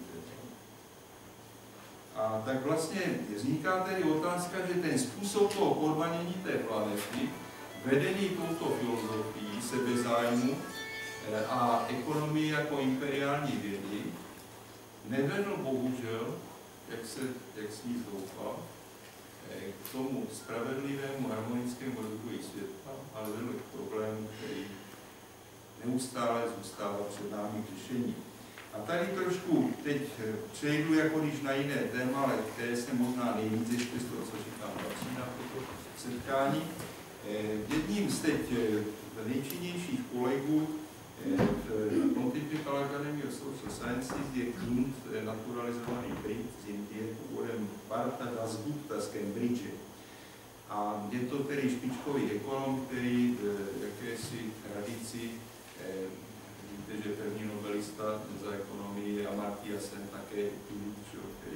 A tak vlastně vzniká tedy otázka, že ten způsob toho podmanění té planety, vedený touto filozofií sebezájmu a ekonomii jako imperiální vědy, nevedl bohužel, jak s ní zoufal, k tomu spravedlivému harmonickému rozvoji světa, ale vedl k problému, který neustále zůstává před námi k řešení. A tady trošku teď přejdu jako když na jiné téma, ale které se možná nejvíc ještě z toho, co říkám, patří na toto setkání. Jedním z teď nejčinnějších kolegů v Pontifical Academy of Social Sciences je Clint, naturalizovaný Brit z Indie, původem Partha Dasgupta z Cambridge. A je to tedy špičkový ekonom, který v jakési tradici, víte, že první nobelista za ekonomii je Amartya Sen, také který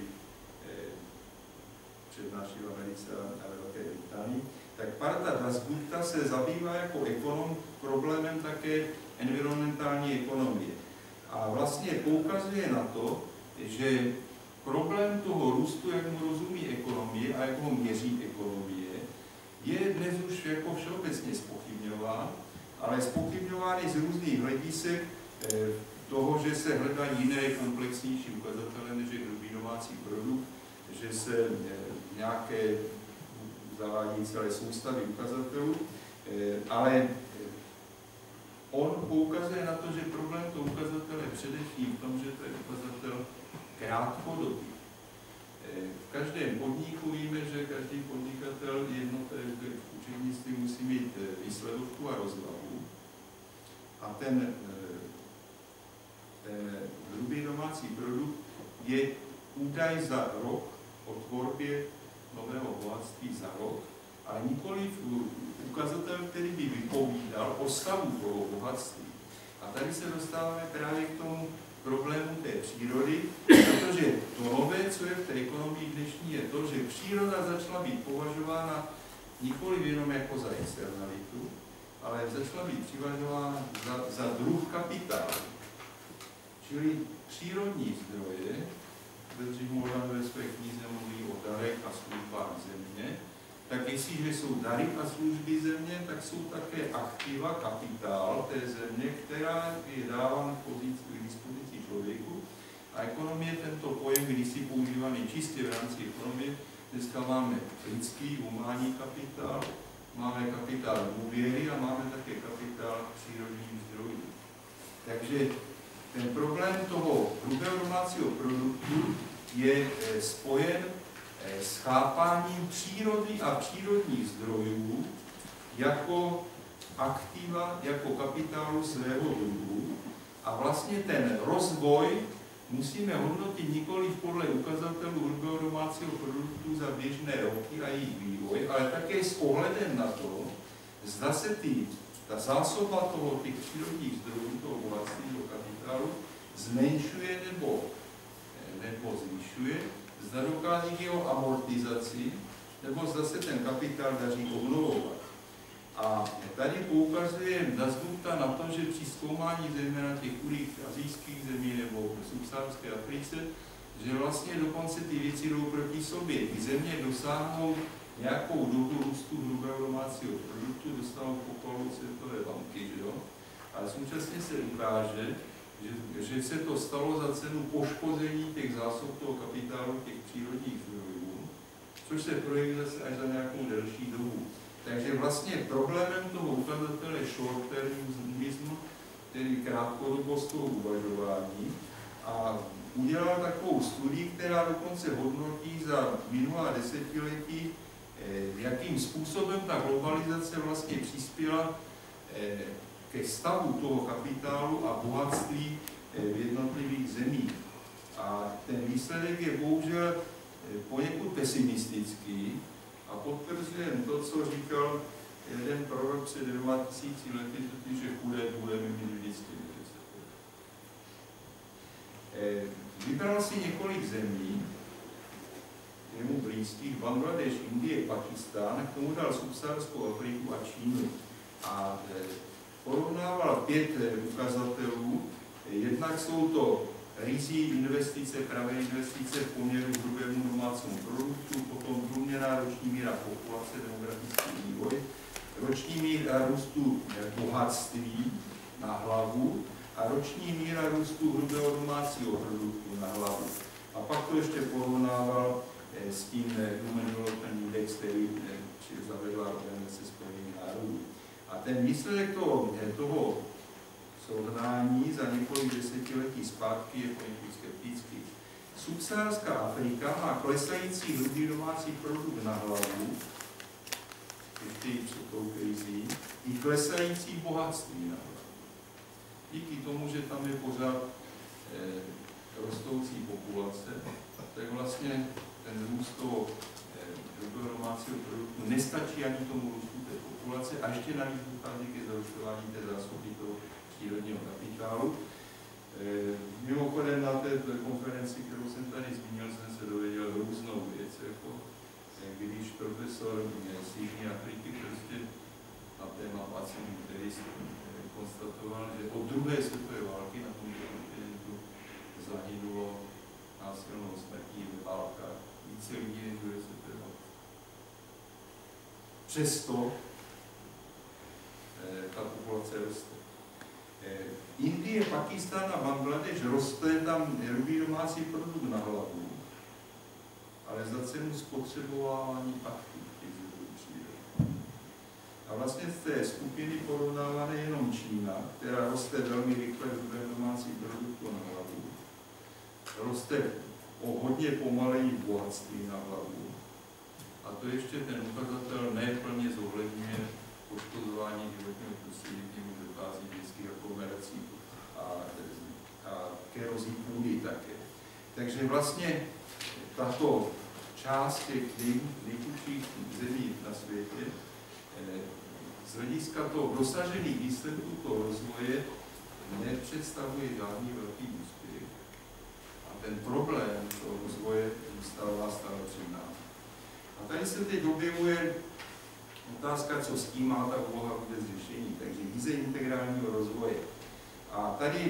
přednáší v Americe a Velké Británii. Tak Partha Dasgupta se zabývá jako ekonom problémem také environmentální ekonomie. A vlastně poukazuje na to, že problém toho růstu, jak mu rozumí ekonomie a jak ho měří ekonomie, je dnes už jako všeobecně zpochybňován, ale zpochybňován i z různých hledisek toho, že se hledají jiné komplexnější ukazatele, než je hrubý domácí produkt, že se nějaké zavádí celé soustavy ukazatelů, ale on poukazuje na to, že problém toho ukazatele je především v tom, že to je ukazatel krátkodobý. V každém podniku víme, že každý podnikatel jednotek v účetnictví musí mít výsledovku a rozvahu. A ten hrubý domácí produkt je údaj za rok o tvorbě nového bohatství za rok, ale nikoliv ukazatel, který by vypovídal o stavu toho bohatství. A tady se dostáváme právě k tomu problému té přírody, protože to nové, co je v té ekonomii dnešní, je to, že příroda začala být považována nikoliv jenom jako za externalitu, ale začala být přivažována za druh kapitálu. Čili přírodní zdroje, Bedřich Moran ve své knize mluví o darech a službách země, tak jestliže jsou dary a služby země, tak jsou také aktiva, kapitál té země, která je dávána k dispozici člověku. A ekonomie tento pojem, když si používaný čistě v rámci ekonomie, dneska máme lidský, humánní kapitál, máme kapitál úvěry a máme také kapitál přírodních zdrojů. Takže ten problém toho hrubého domácího produktu je spojen s chápáním přírody a přírodních zdrojů jako aktiva, jako kapitálu svého druhu. A vlastně ten rozvoj musíme hodnotit nikoli podle ukazatelů hrubého domácího produktu za běžné roky a jejich vývoj, ale také s ohledem na to, zda se ta zásoba těch přírodních zdrojů, toho bohatství, toho kapitálu, zmenšuje nebo zvyšuje, zda dochází k jeho amortizaci, nebo zda se ten kapitál daří obnovovat. A tady poukazuje Dasgupta na to, že při zkoumání zejména těch chudých asijských zemí nebo v subsaharské Africe, že vlastně dokonce ty věci jdou proti sobě. Ty země dosáhnou nějakou dobu růstu hrubého domácího produktu, dostanou pochvalu Světové banky, že jo? Ale současně se ukáže, že se to stalo za cenu poškození těch zásob toho kapitálu, těch přírodních zdrojů, což se projeví zase až za nějakou delší dobu. Takže vlastně problémem toho ukazatele short-termism, tedy krátkodobost toho uvažování, a udělal takovou studii, která dokonce hodnotí za minulá desetiletí, jakým způsobem ta globalizace vlastně přispěla ke stavu toho kapitálu a bohatství v jednotlivých zemích. A ten výsledek je bohužel poněkud pesimistický a potvrzuje to, co říkal jeden prorok před 2000 lety, totiž, že chudé budeme mít vždycky. Vybral si několik zemí, jemu blízkých, Bangladeš, Indie, Pakistán, k tomu dal subsaharskou Afriku a Čínu. A porovnával 5 ukazatelů. Jednak jsou to rizí investice, pravé investice v poměru k hrubému domácímu produktu, potom průměrná roční míra populace, demografický vývoj, roční míra růstu bohatství na hlavu a roční míra růstu hrubého domácího produktu na hlavu. A pak to ještě porovnával s tím Human Development Index, který zavedla Organizace spojených národů. A ten výsledek toho srovnání za několik desetiletí zpátky je poněkud skeptický. Subsaharská Afrika má klesající hrubý domácí produkt na hlavu, ještě i před tou krizí, i klesající bohatství na hlavu. Díky tomu, že tam je pořád rostoucí populace, tak vlastně ten růst toho hrubého domácího produktu nestačí ani tomu růstu té populace a ještě navíc dochází ke zhoršování té zásoby toho přírodního kapitálu. Mimochodem na té konferenci, kterou jsem tady zmínil, jsem se dověděl různou věc, jako když profesor z Jižní Afriky prostě na téma pacientů, který konstatoval, že od druhé světové války na tomto kontinentu zahynulo násilnou smrtí ve válkách více lidí než druhé světové války. Přesto ta populace roste. Indie, Pakistán a Bangladeš roste tam hrubý domácí produkt na hlavu, ale za cenu spotřebování aktiv těch zdrojů přírody. A vlastně z té skupiny porovnávané jenom Čína, která roste velmi rychle hrubého domácí produktu na hlavu, roste o hodně pomaleji bohatství na hlavu. A to ještě ten ukazatel neplně zohledňuje poškozování životního prostředí, k němu dochází vždycky aglomerací a k erozí půdy také. Takže vlastně tato část těch nejchudších zemí na světě z hlediska toho dosažených výsledků toho rozvoje nepředstavuje žádný velký úspěch. A ten problém toho rozvoje zůstává stále před námi. A tady se teď objevuje otázka, co s tím má ta úloha vůbec řešení, takže vize integrálního rozvoje. A tady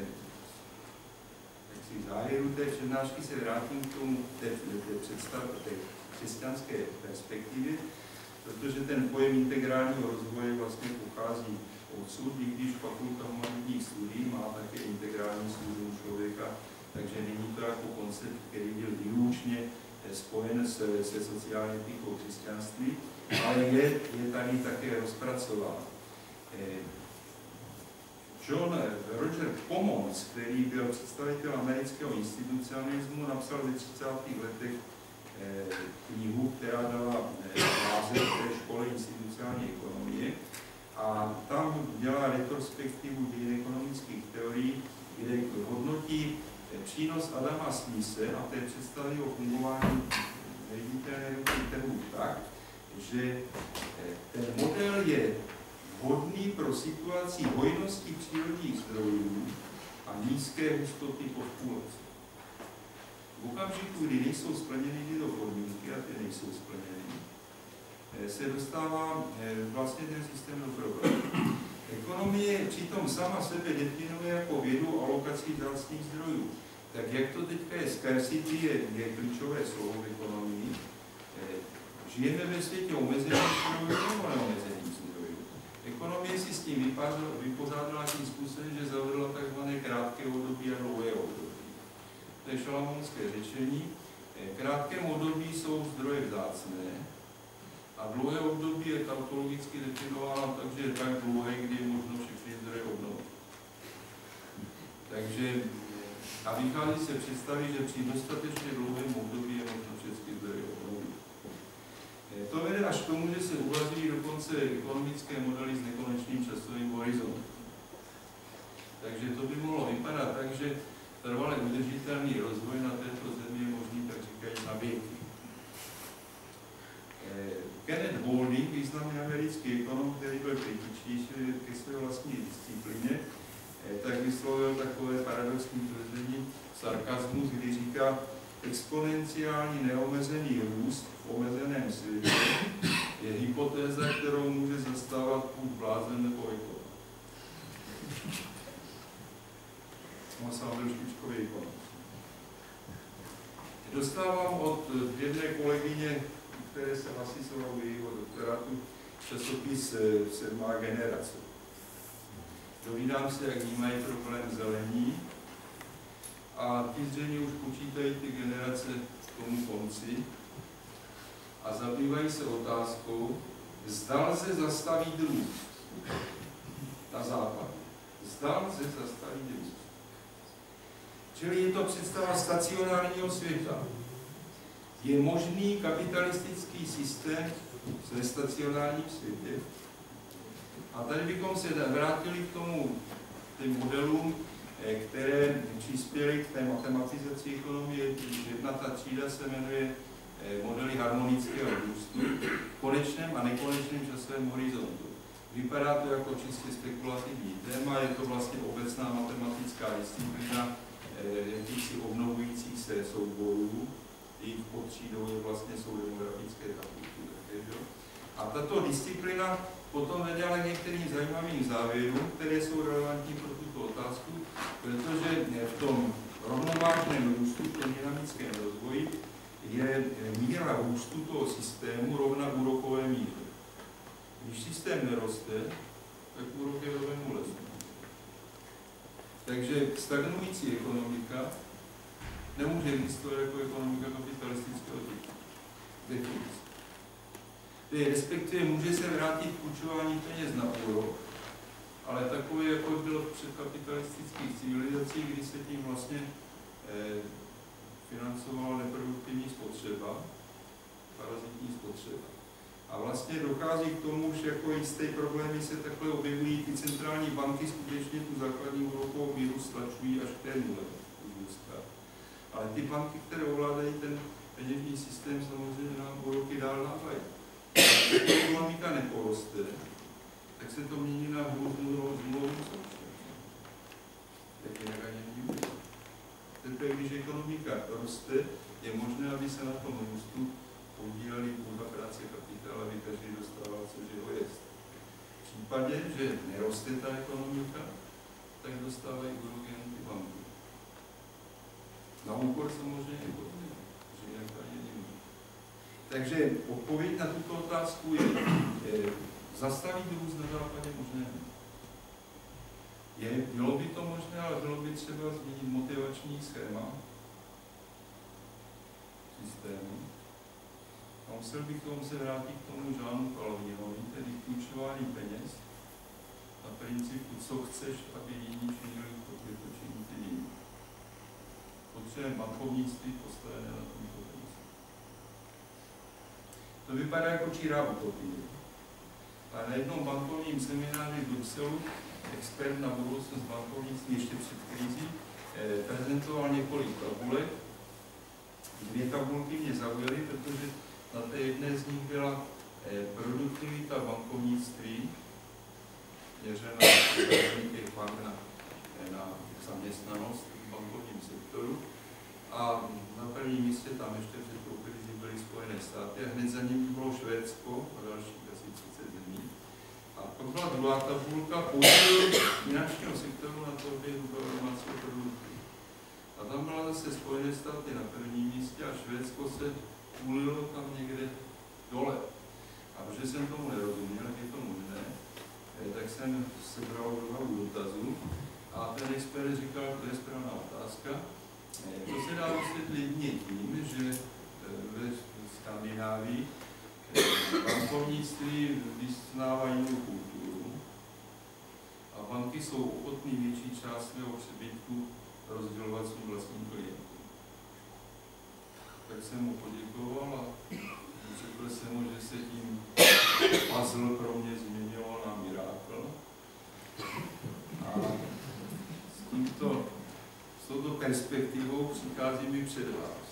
v závěru té přednášky se vrátím k tomu té křesťanské perspektivě, protože ten pojem integrálního rozvoje vlastně pochází odsud, i když Fakulta humanitních studií má také integrální studium člověka, takže není to jako koncept, který byl výlučně spojen se sociální etikou křesťanství, ale je tady také rozpracován. John Roger Commons, který byl představitel amerického institucionalismu, napsal ve 30. letech knihu, která dala název té školy institucionální ekonomie. A tam dělá retrospektivu dějin ekonomických teorií, kde hodnotí přínos Adama Smithe a té představy o fungování neviditelného trhu tak, že ten model je vhodný pro situaci hojnosti přírodních zdrojů a nízké hustoty populace. V okamžiku, kdy nejsou splněny tyto podmínky, a ty nejsou splněny, se dostává vlastně ten systém do problému. Ekonomie přitom sama sebe definuje jako vědu o alokaci vzácných zdrojů. Tak jak to teďka je, scarcity je klíčové slovo v ekonomii. Žijeme ve světě omezených zdrojů nebo neomezených zdrojů. Ekonomie si s tím vypořádala tím způsobem, že zavedla tzv. Krátké období a dlouhé období. To je šalamounské řešení. Krátké období jsou zdroje vzácné a dlouhé období je tautologicky definováno takže je tak dlouhé, kdy je možno všechny zdroje obnovit. Takže A vychází se představy, že při dostatečně dlouhém období je možno všechny zdroje obnovit. To vede až k tomu, že se uvažují dokonce ekonomické modely s nekonečným časovým horizontem. Takže to by mohlo vypadat tak, že trvale udržitelný rozvoj na této zemi je možný, tak říkají, na věky. Kenneth Boulding, významný americký ekonom, který byl kritičtější ke své vlastní disciplíně, tak vyslovil takové paradoxní tvrzení sarkazmus, kdy říká, exponenciální neomezený růst v omezeném světě je hypotéza, kterou může zastávat buď blázen nebo ekonom. On sám byl špičkový ekonom. Dostávám od jedné kolegyně, které se asistoval u jejího doktorátu, časopis 7. generace. Dovídám se, jak vnímají problém zelení a ty zřejmě už počítají ty generace k tomu konci a zabývají se otázkou, zda lze zastavit růst na západě. Zda lze zastavit růst. Čili je to představa stacionárního světa. Je možný kapitalistický systém s nestacionárním světem. A tady bychom se vrátili k tomu, těm modelům, které přispěly k té matematizaci ekonomie. Jedna ta třída se jmenuje modely harmonického růstu v konečném a nekonečném časovém horizontu. Vypadá to jako čistě spekulativní téma, je to vlastně obecná matematická disciplína jakýchsi obnovujících se souborů. Jejich podtřídou je vlastně jsou demografické tabulky. A tato disciplína potom vede ale některým zajímavým závěrům, které jsou relevantní pro tuto otázku, protože v tom rovnovážném růstu, v tom dynamickém rozvoji, je míra růstu toho systému rovna úrokové míře. Když systém neroste, tak úrok je roven nule. Takže stagnující ekonomika nemůže existovat jako ekonomika kapitalistického typu. Definice. Respektive může se vrátit k půjčování peněz na úrok, ale takové, jako bylo před kapitalistických civilizací, kdy se tím vlastně financovala neproduktivní spotřeba, parazitní spotřeba. A vlastně dochází k tomu, že jako jisté problémy se takhle objevují, ty centrální banky skutečně tu základní úrokovou míru stlačují až k té nule. Ale ty banky, které ovládají ten peněžní systém, samozřejmě nám úroky dál dávají. Když ekonomika neporoste, tak se to mění na nulovou součet. Tak jinak ani není. Teprve když ekonomika roste, je možné, aby se na tom růstu podíleli půlka práce kapitál, aby každý dostával, co ho jest. V případě, že neroste ta ekonomika, tak dostávají úroky jen ty banky. Na úkor samozřejmě ekonomie, že jinak to ani není. Takže odpověď na tuto otázku je, zastavit růst na západě možné. Bylo by to možné, ale bylo by třeba změnit motivační schéma systému. A musel bychom se vrátit k tomu Jeanu Calvinovi, tedy půjčování peněz na principu, co chceš, aby jiní činili, protože to činí ty jiní. Potřebujeme bankovnictví postavené na tomto principu. To vypadá jako čirá utopie. A na jednom bankovním semináři v Bruselu expert na budoucnost bankovnictví ještě před krizí prezentoval několik tabulek. Dvě tabulky mě zaujaly, protože na té jedné z nich byla produktivita bankovnictví, měřená těch bank na zaměstnanost v bankovním sektoru. A na prvním místě tam ještě před tou krizí byly Spojené státy a hned za ním bylo Švédsko a dalších asi 30 zemí. A pak byla druhá tabulka podíl finančního sektoru na tvorbě domácího produktu. A tam byla zase Spojené státy na prvním místě a Švédsko se ulilo tam někde dole. A protože jsem tomu nerozuměl, jak je to možné, tak jsem sebral druhou dotazu a ten expert říkal, to je správná otázka. To se dá vysvětlit jedině tím, že ve Skandinávii bankovnictví vyznává jinou kulturu a banky jsou ochotné větší část svého přebytku rozdělovacím vlastním klientům. Tak jsem mu poděkoval a řekl jsem mu, že se tím puzzle pro mě změnilo na Miracle. A s touto perspektivou přichází mi před vás.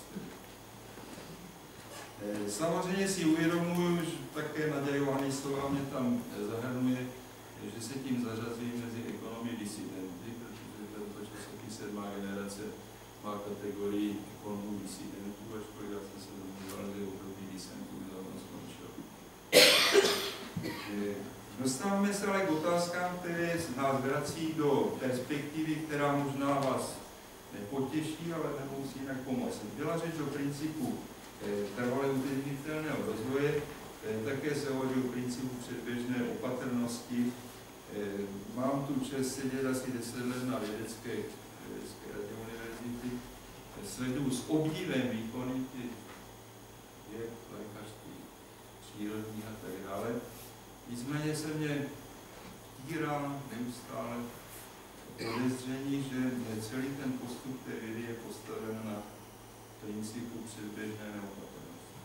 Samozřejmě si uvědomuji, že také Naděja Johannisová mě tam zahrnuje, že se tím zařazují mezi ekonomy disidenty, protože tento časopis 7. generace má kategorii ekonomů disidentů, ačkoliv já jsem se domníval, že období disentů dávno skončil. Dostáváme se ale k otázkám, které nás vrací do perspektivy, která možná vás nepotěší, ale nemusí jinak pomoct. Byla řeč o principu trvale udržitelného rozvoje, také se hovoří o principu předběžné opatrnosti. Mám tu čest sedět asi 10 let na vědecké radě univerzity. Sleduju s obdivem výkony těch věd, lékařství, přírodních a tak dále. Nicméně se mě týrá neustále podezření, že celý ten postup té vědy je postaven na principu předběžné neopatrnosti.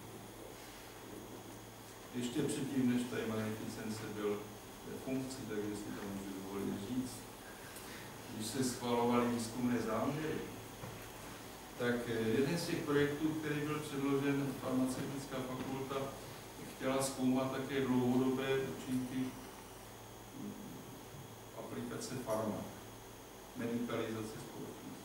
Ještě předtím, než tady magnificence byl ve funkci, takže si to můžu dovolit říct, když se schvalovaly výzkumné záměry, tak jeden z těch projektů, který byl předložen farmaceutická fakulta, chtěla zkoumat také dlouhodobé účinky aplikace farmak, medikalizace společnosti.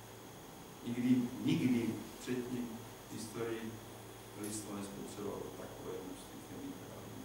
Nikdy předtím v historii lidstvo nespotřebovalo takové množství chemikálií.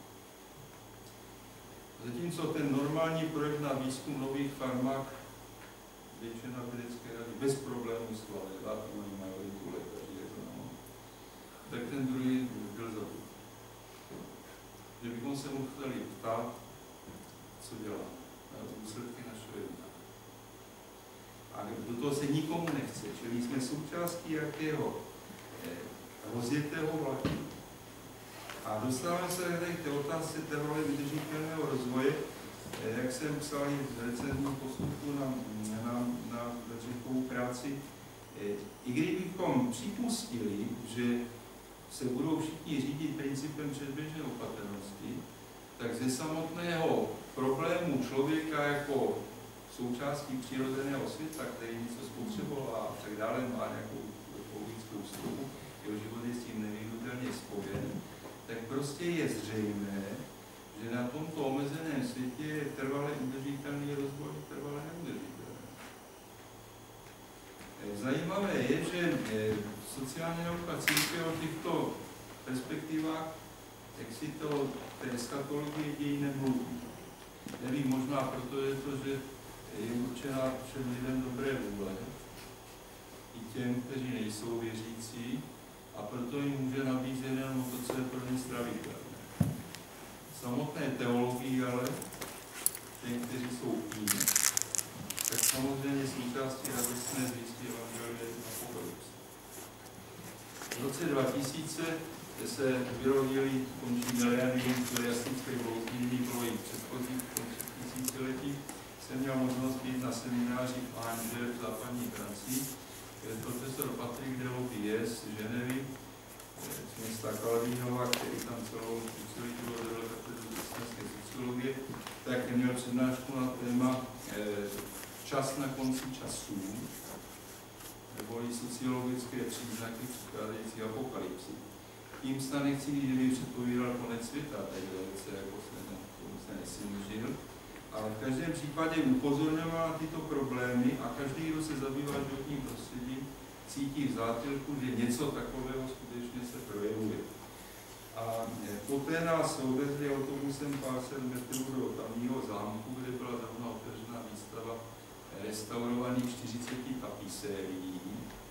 Zatímco ten normální projekt na výzkum nových farmak většina vědecké rady bez problémů schválila, to mají majoritu lékaři, tak ten druhý byl zabit. Že bychom se museli ptát, co dělá, důsledky našeho jednání. A do toho se nikomu nechce, čili jsme součástí jakého rozjetého vlaku. A dostáváme se k té otázce trvale udržitelného rozvoje, jak jsem psal v recenzním postupu na Řechovou práci. I kdybychom připustili, že se budou všichni řídit principem předběžné opatrnosti, tak ze samotného problému člověka jako součástí přirozeného světa, který něco spotřeboval a tak dále, má nějakou ekologickou stopu, jeho život je s tím nevyhnutelně spojen, tak prostě je zřejmé, že na tomto omezeném světě je trvale udržitelný rozvoj, trvale neudržitelný. Zajímavé je, že sociální nauka církev o těchto perspektivách, jak si to té eschatologie dějí nemluví. Nevím, možná proto je to, že je určená všem lidem dobré vůle, i těm, kteří nejsou věřící, a proto jim může nabízet jenom to, co je pro ně stravitelné. Samotné teologii ale, těm, kteří jsou jiní, tak samozřejmě součástí radostné zvěstí evangelie Apokalypsy. V roce 2000 se vyrodili, končí milénium plejadistické blouznění, bylo i předchozích tisíciletí. Jsem měl možnost být na semináři v Angers v západní Francii, kde profesor Patrick Delopier z Ženevy, z města Calvinova, který tam celou život vedl katedru křesťanské sociologie, tak měl přednášku na téma čas na konci časů, neboli sociologické příznaky předcházející apokalypsy. Tím snad nechci, kdyby předpovídal konec světa, takže jako se nesmířil, ale v každém případě upozorňoval na tyto problémy a každý, kdo se zabývá životním prostředím, cítí v zátilku, že něco takového skutečně se projevuje. A poté nás odvezli autobusem pár set metrů do tamního zámku, kde byla zrovna otevřená výstava restaurovaných 40 tapisérií,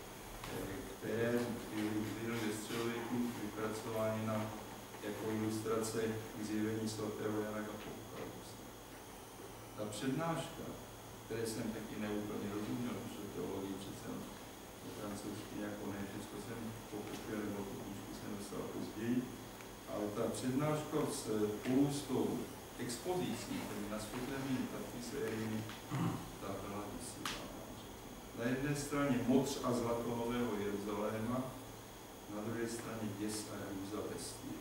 které byly ve středověku vypracovány jako ilustrace k zjevení svatého Jana Apokalypsy. Ta přednáška, které jsem taky neúplně rozuměl, protože teologii přece do francouzštiny jako ne, všechno jsem pochopil, nebo knížku jsem dostal později, ale ta přednáška spolu s tou expozicí, tedy nasvětlenými tapisériemi, ta byla vysílá. Na jedné straně moc a zlato Nového Jeruzaléma, na druhé straně děs a hrůza bestie.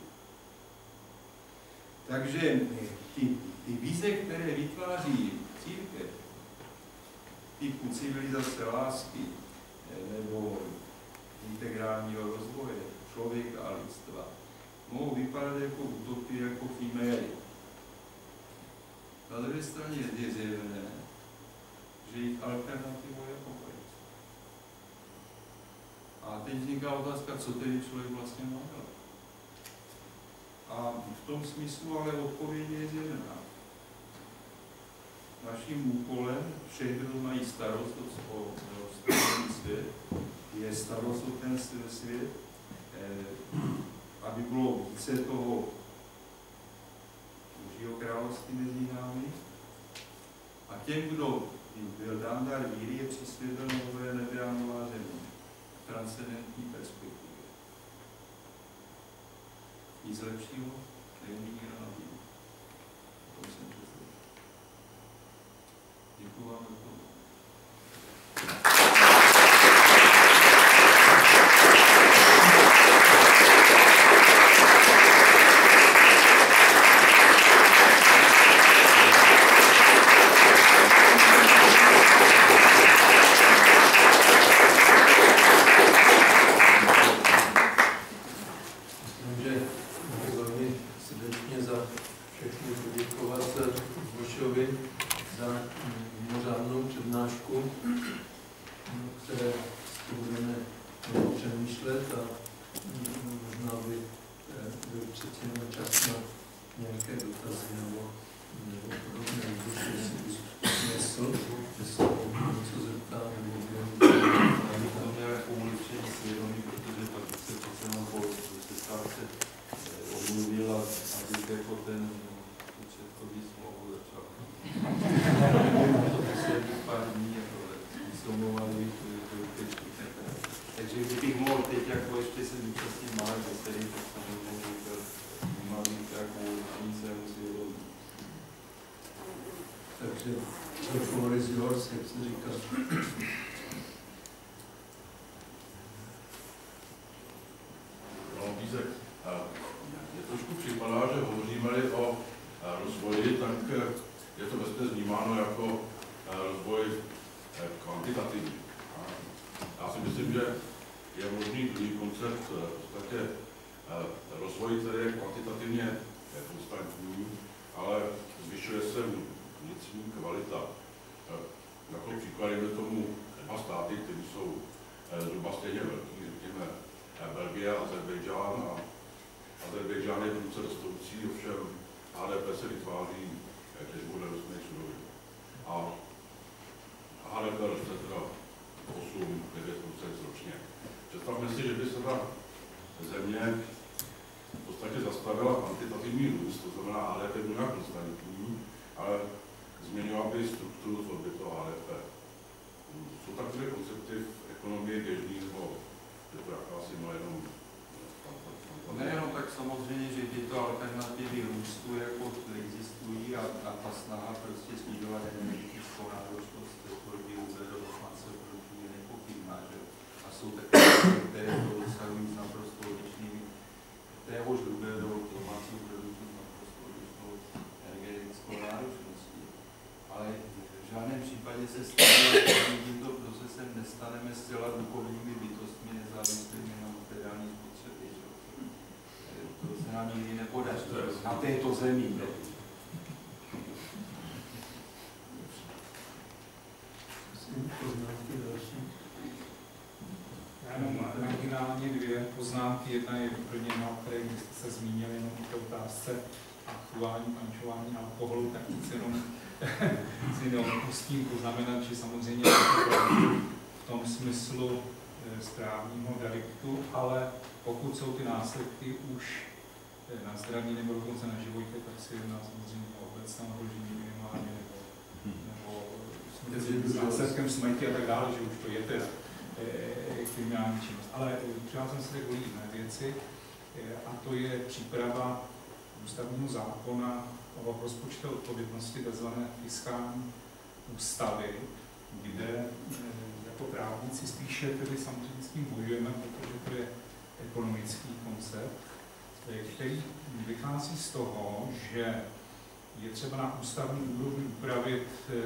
Takže ty vize, které vytváří církev, typu civilizace lásky nebo integrálního rozvoje člověka a lidstva, mohou vypadat jako utopie, jako chiméry. Na druhé straně je zjevné, že jejich alternativou je apokalypsa. A teď vzniká otázka, co tedy člověk vlastně má dělat. A v tom smyslu ale odpověď je zjevná. Naším úkolem všech, kdo mají starost o stvořený svět, je starost o ten svět, aby bylo více toho Božího království mezi námi. A těm, kdo jim byl dán dar víry, je přislíbeno nové nebe a nová země. Transcendentní perspektivě. Nic lepšího neumí nikdo nabídnout. O tom jsem přesvědčen. Děkuji vám za to. Nejenom tak samozřejmě, že tyto alternativy růstu jako existují a ta snaha prostě snižovat energetickou náročnost tvorby úvěru domácí produktů je nepochybná, že? A jsou takové, které to dosahují s naprosto odlišnými téhož hrubého domácího produktu s naprosto odlišnou energetickou náročností. Ale v žádném případě se tímto procesem nestaneme zcela duchovními bytostmi nezávislými na materiální spotřebě. To se nám nikdy nepodaří na této zemi. Já jenom marginálně dvě poznámky. Jedna je doplněna, o které jste se zmínili jenom o té otázce aktuální pančování alkoholu, tak nic jenom si neodpustím poznamenat, že samozřejmě v tom smyslu správního deliktu, ale pokud jsou ty následky už na zdraví nebo dokonce na životě, tak si jedná samozřejmě o obecné ohrožení minimálně nebo s následkem smrti a tak dále, že už to je teda kriminální činnost. Ale třeba jsem se takové jiné věci a to je příprava ústavního zákona o rozpočtové odpovědnosti, tzv. fiskální ústavy, kde jako právníci spíše tedy samozřejmě s tím bojujeme, protože to je ekonomický koncept, který vychází z toho, že je třeba na ústavní úrovni upravit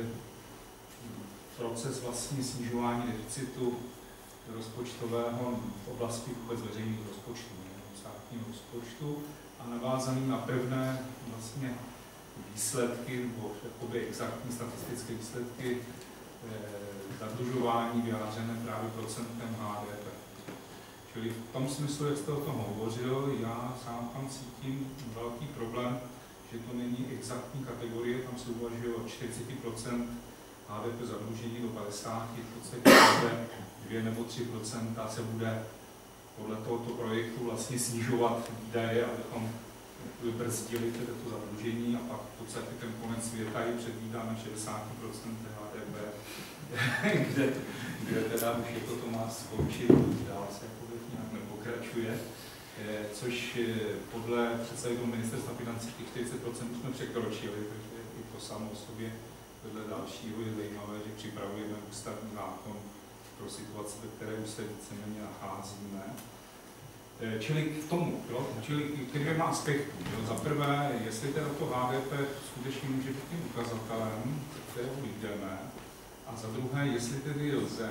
proces vlastně snižování deficitu rozpočtového v oblasti vůbec veřejných rozpočtů, státního rozpočtu a navázaný na pevné vlastně výsledky nebo jakoby exaktní statistické výsledky zadlužování vyjádřené právě procentem HDP. Čili v tom smyslu, jak jste o tom hovořil, já sám tam cítím velký problém, že to není exaktní kategorie, tam se uvažuje o 40% HDP zadlužení do 50, v podstatě 2 nebo 3% se bude podle tohoto projektu vlastně snižovat výdaje, abychom vybrzdili tedy to zadlužení a pak v podstatě ten konec světa je předvídán na 60% HDP, kde teda už je to má skončit, dál se jako nějak nepokračuje, což podle představitelů ministerstva financí těch 40% jsme překročili, takže i to samo o sobě vedle dalšího je zajímavé, že připravujeme ústavní zákon pro situaci, ve které už se víceméně nacházíme. Čili k tomu, jo? Čili k dvěma aspektům. Za prvé, jestli teda to HDP skutečně může být tím ukazatelem, kterého jdeme, a za druhé, jestli tedy lze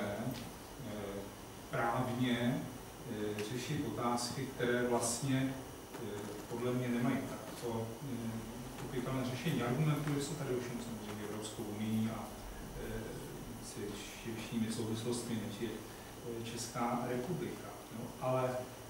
právně řešit otázky, které vlastně podle mě nemají takto pochopitelné řešení. Argumentuje se tady ovšem samozřejmě Evropskou unii a s širšími souvislostmi, než je Česká republika. No, ale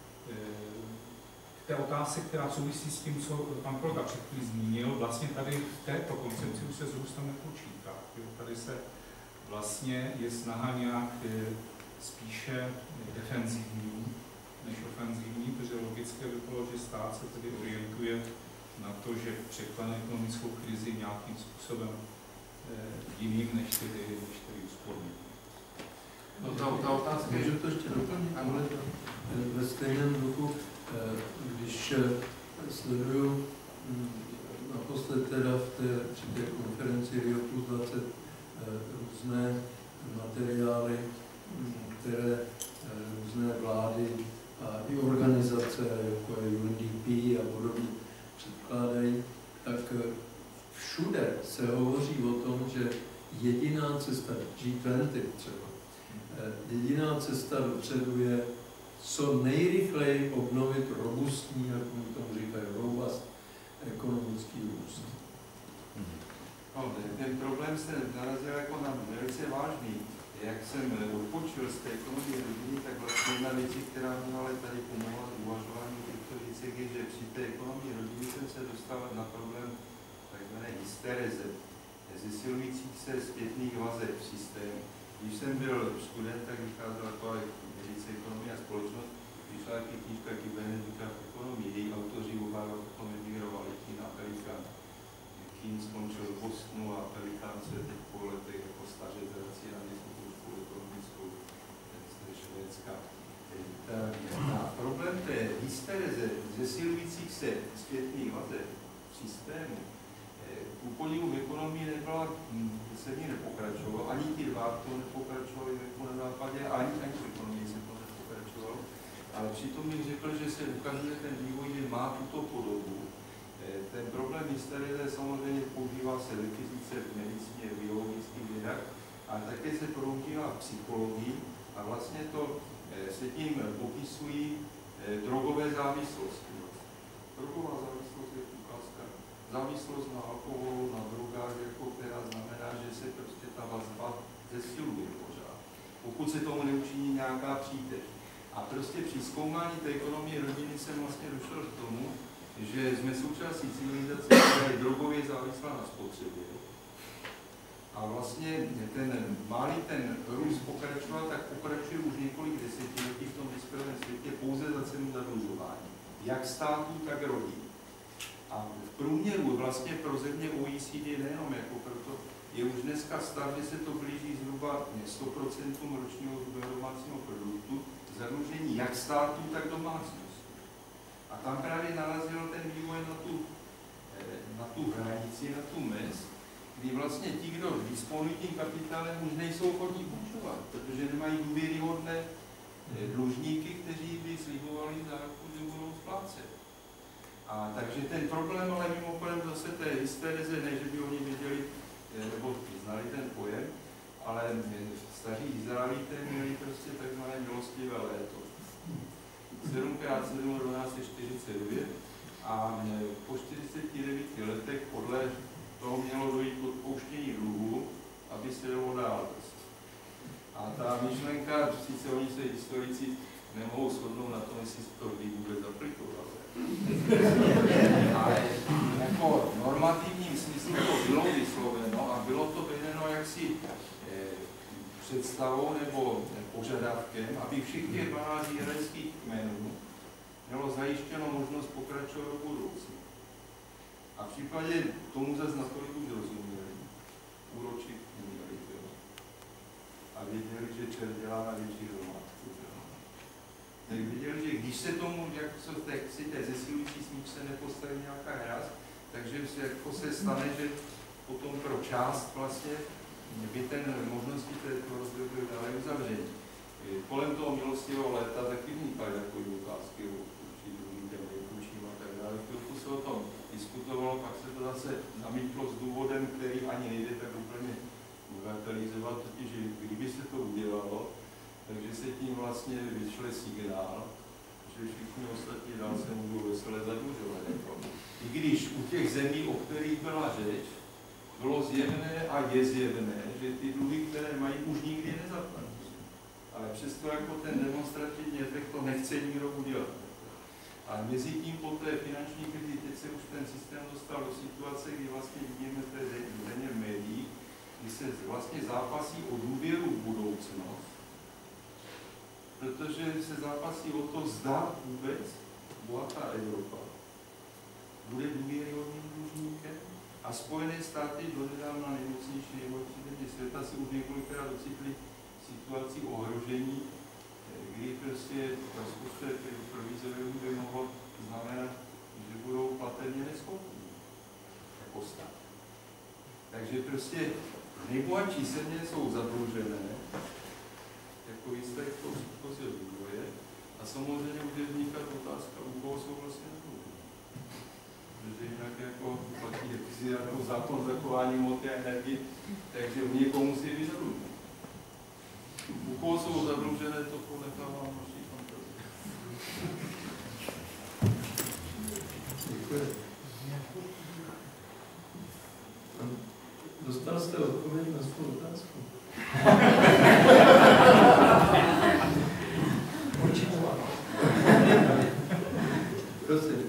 k té otázce, která souvisí s tím, co pan kolega před chvílí zmínil, vlastně tady v této koncepci už se s růstem nepočítá. Tady se vlastně je snaha nějak spíše defenzivní než ofenzivní, protože logické by bylo, že stát se tedy orientuje na to, že překlene ekonomickou krizi nějakým způsobem jiným než tedy úsporným. No ta otázka je, že to ještě doplnit, ale ve stejném duchu, když sleduju naposled teda při té konferenci Rio Plus 20 různé materiály, které různé vlády a i organizace, jako je UNDP a podobně, předkládají, tak všude se hovoří o tom, že jediná cesta, G20 třeba, jediná cesta dopředu je co nejrychleji obnovit robustní, jak tomu říkají, robust ekonomický růst. No, ten problém se narazil jako na velice vážný. Jak jsem odpočil z té ekonomie rodiny, tak vlastně jedna věc, která mě ale tady pomohla k uvažování těchto věcí, je, že při té ekonomii rodiny jsem se dostal na problém takzvané hystereze, zesilujících se zpětných vazeb v systému. Když jsem byl student, tak vycházela taková vědice ekonomie a společnost, vyšla taky knížka Kybernetika v ekonomii, její autoři oba potom emigrovali, Kín a Pelikán. Kín skončil v Bostonu a Pelikán se teď po letech jako staře vrací na vysokou školu ekonomickou z Švédska. A problém té hystereze zesilujících se zpětných vazeb v systému u podivu v ekonomii nebyla, se v ní nepokračovalo, ani ti dva to nepokračovali na západě, ani v ekonomii se to nepokračovalo. Ale přitom bych řekl, že se ukazuje ten vývoj, že má tuto podobu. Ten problém hystereze samozřejmě používá se ve fyzice, v medicíně, v biologických vědách, ale také se používá v psychologii a vlastně to se tím popisují drogové závislosti. Drogová závislost je ukázka. Závislost na alkoholu, na drogách, jako která znamená, že se prostě ta vazba zesiluje pořád, pokud se tomu neučiní nějaká přítež. A prostě při zkoumání té ekonomie rodiny jsem vlastně došel k tomu, že jsme součástí civilizace, která je drogově závislá na spotřebě. A vlastně má-li ten růst pokračovat, tak pokračuje už několik desetiletí v tom vyspělém světě pouze za cenu zadlužování. Jak států, tak rodin. A v průměru vlastně pro země OECD nejenom jako proto je už dneska stav, že se to blíží zhruba 100% ročního domácího produktu, zadlužení jak států, tak domácností. A tam právě narazil ten vývoj na tu hranici, na tu mez, kdy vlastně ti, kdo disponují tím kapitálem, už nejsou ochotní půjčovat, protože nemají důvěryhodné dlužníky, kteří by slibovali záruku, že budou splácet. A takže ten problém, ale mimochodem zase té hystereze, ne, že by oni věděli, nebo znali ten pojem, ale staří Izraelité měli prostě takzvané milostivé léto. 7x7 12 je 49 a po 49 letech podle toho mělo dojít k odpouštění dluhu, aby se dalo dál. A ta myšlenka, sice oni se historici nemohou shodnout na tom, jestli se to kdy vůbec aplikovat. Ale jako normativním smyslu to bylo vysloveno a bylo to vedeno jaksi představou nebo požadavkem, aby všech těch 12 izraelských kmenů mělo zajištěno možnost pokračovat do budoucna. A v případě tomu zase natolik už rozuměli, úročit neměli. A věděli, že čert dělá na větší hromádku. Tak věděli, že když se tomu, jak si té zesilující smyčce nepostaví nějaká hraz, takže jako se stane, že potom pro část vlastně by ten možnosti této rozdělu byly dále uzavření. Kolem toho milostivého léta taky vznikaly takové otázky o určitým a tak dále. Chvilku se o tom diskutovalo, pak se to zase zamítlo s důvodem, který ani nejde tak úplně bagatelizovat, totiž kdyby se to udělalo, takže se tím vlastně vyšle signál, že všichni ostatní dál se můžou veselé zadlužovat. I když u těch zemí, o kterých byla řeč, bylo zjevné a je zjevné, že ty dluhy, které mají, už nikdy nezaplatí. Ale přesto jako ten demonstrativní efekt to nechce nikdo udělat. A mezi tím po té finanční krizi teď se už ten systém dostal do situace, kdy vlastně vidíme té denně v médiích, kdy se vlastně zápasí o důvěru v budoucnost, protože se zápasí o to, zda vůbec bohatá Evropa bude důvěryhodným dlužníkem a Spojené státy donedávna nejmocnější země světa se už několikrát ocitly situací ohrožení, kdy prostě rozpočet provizorium by mohlo znamenat, že budou platebně neschopní jako stát. Takže prostě nejbohatší země jsou zadlužené, jako výsledek toho předchozího vývoje, a samozřejmě bude vznikat otázka, u koho jsou vlastně zadlužené. Protože jinak jako platí jako zákon zachování hmoty a energie, takže v někomu musí být zadlužené. U koho jsou zadlužené, to ponechávám naší fantazii. Děkuji. Dostal jste odpověď na svou otázku? Určitě ano. Prosím.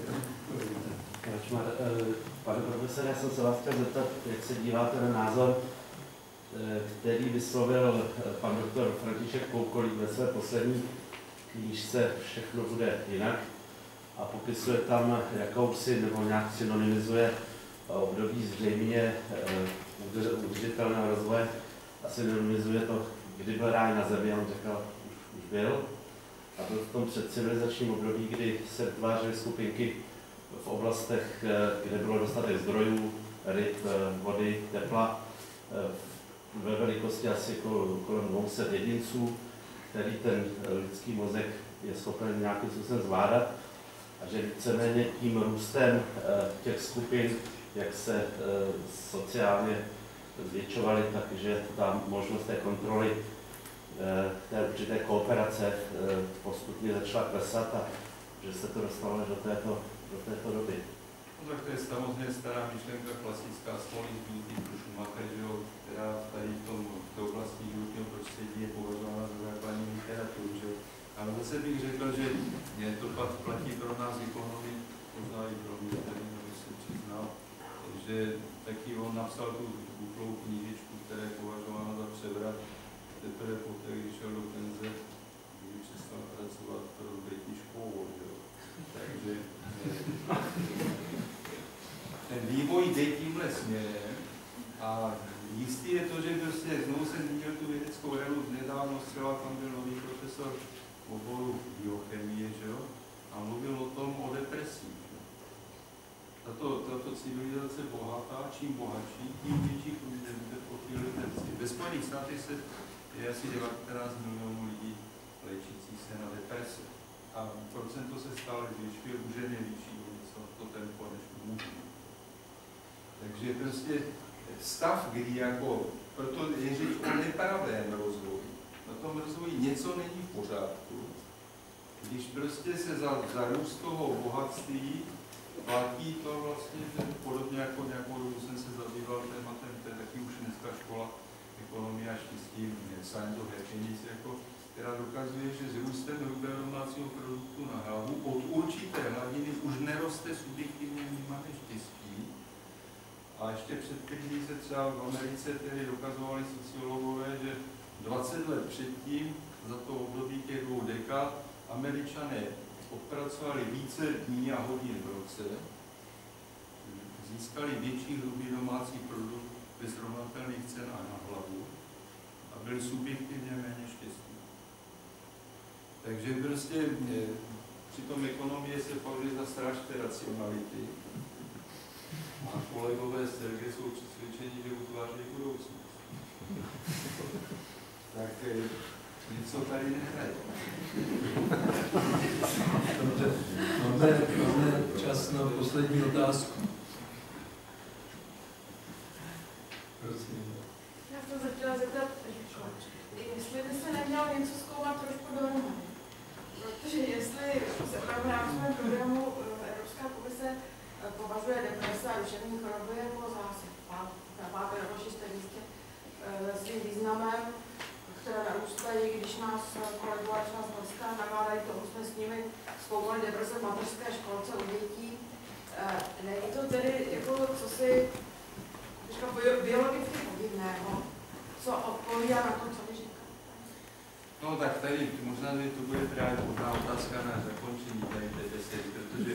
Pane profesore, já jsem se vás chtěl zeptat, jak se díváte na názor, který vyslovil pan doktor František Koukolík ve své poslední knížce Všechno bude jinak a popisuje tam jakousi nebo nějak synonymizuje období zřejmě udržitelného rozvoje a synonymizuje to, kdy byl ráj na zemi, a on řekl, už byl. A byl v tom předcivilizačním období, kdy se vytvářely skupinky v oblastech, kde bylo dostatek zdrojů, ryb, vody, tepla, ve velikosti asi kolem 200 jedinců, který ten lidský mozek je schopen nějakým způsobem zvládat, a že víceméně tím růstem těch skupin, jak se sociálně zvětšovaly, takže ta možnost té kontroly, té určité kooperace postupně začala klesat a že se to dostalo do této doby. No tak to je samozřejmě stará myšlenka klasická Smolín typu Schumacher, která tady v té oblasti životního prostředí je považována za základní literaturu. Že? Ale zase bych řekl, že to platí pro nás ekonomy, možná i pro mě, který se přiznal, že taky on napsal tu útlou knížičku, která je považována za převrat, teprve poté, když šel do penze, kdy přestal pracovat pro British Power. Takže ten vývoj jde tímhle směrem a jistý je to, že prostě znovu jsem viděl tu vědeckou radu nedávno zcela, tam byl nový profesor oboru biochemie, že jo? A mluvil o tom, o depresích. Tato civilizace bohatá, čím bohatší, tím větší průměr bude po té lidemci. Ve Spojených státech je asi 19 milionů lidí léčících se na deprese. A procento se stále zvětšuje, už je nejvyšší, co to tempo než u mužů. Takže prostě stav, kdy jako, proto je řeč o nepravém rozvoji. Na tom rozvoji něco není v pořádku, když prostě se za růst toho bohatství platí to vlastně, že podobně jako nějakou dobu jsem se zabýval tématem, to je taky už dneska škola ekonomie a štěstí, Science of Happiness, jako, která dokazuje, že s růstem hrubého domácího produktu na hlavu od určité hladiny už neroste subjektivně vnímané štěstí. A ještě před krizí se třeba v Americe tedy dokazovali sociologové, že 20 let předtím, za to období těch 2 dekád, Američané odpracovali více dní a hodin v roce, získali větší hrubý domácí produkt ve srovnatelných cenách na hlavu a byli subjektivně méně štěstní. Takže prostě při tom ekonomie se považuje za strážce racionality a kolegové z Serge jsou přesvědčeni, že utvářejí budoucnost. Tak něco tady nehraje. Dobře, máme čas na poslední otázku. Prosím. Já jsem se chtěla zeptat, jestli by se nemělo něco zkoumat trošku dohromady. Protože jestli se v rámcovém programu Evropská komise považuje deprese a duševní choroby jako zásad na 5. nebo 6. místě svým významem, které narůstají, když nás kolegové z Norska nabádají toho, jsme s nimi zkoumali deprese v mateřské školce u dětí. Není to tedy jako cosi biologicky podivného, co odpovídá na to, co vy říkáte? No tak tady možná, že to bude právě možná otázka na zakončení tady té besedy, protože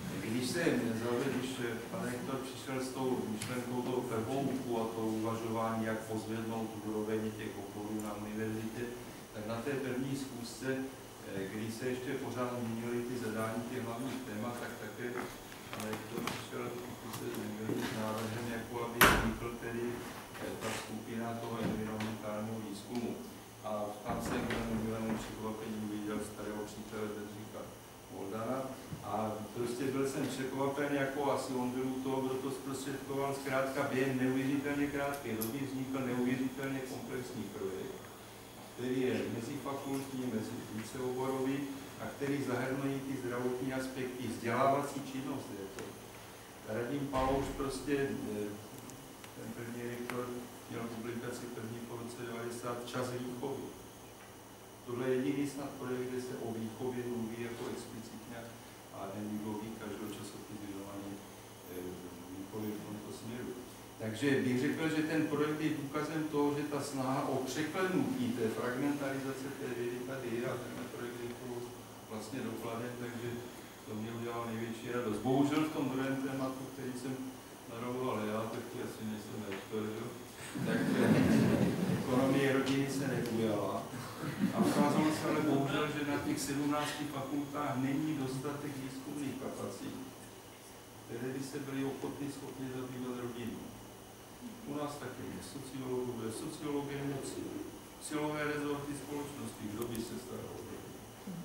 když pan rektor přišel s tou myšlenkou toho prvouku a to uvažování, jak pozvednout úroveň těch oborů na univerzitě, tak na té první schůzce, kdy se ještě pořád měnily ty zadání těch hlavních témat, tak také pan rektor přišel s návrhem, jako aby vznikl tedy ta skupina toho environmentálního výzkumu. A tam jsem k milému překvapení viděl starého přítele Bedřicha Moldana a prostě byl jsem překvapen, jako asi on byl u toho, kdo to zprostředkoval, zkrátka během neuvěřitelně krátké doby vznikl neuvěřitelně komplexní projekt, který je mezifakultní, víceoborový a který zahrnují ty zdravotní aspekty, vzdělávací činnost. Radim Palouš prostě, ten první rektor, měl publikaci první po roce 90 čas výchovy. Tohle je jediný snad projekt, kde se o výchově mluví jako explicitně a nemluví každého časopis věnovaný výchově v tomto směru. Takže bych řekl, že ten projekt je důkazem toho, že ta snaha o překlenutí té fragmentarizace té vědy tady je a ten projekt je to vlastně dokladem, takže to mě udělalo největší radost. Bohužel v tom druhém tématu, který jsem narovoval já, taky asi nejsem rektor, tak ekonomie rodiny se neujala. A ukázalo se ale bohužel, že na těch 17 fakultách není dostatek výzkumných kapacit, které by se byly schopni zabývat rodinou. U nás taky je sociologie moci, silové rezorty společnosti, kdo by se staral o rodinu.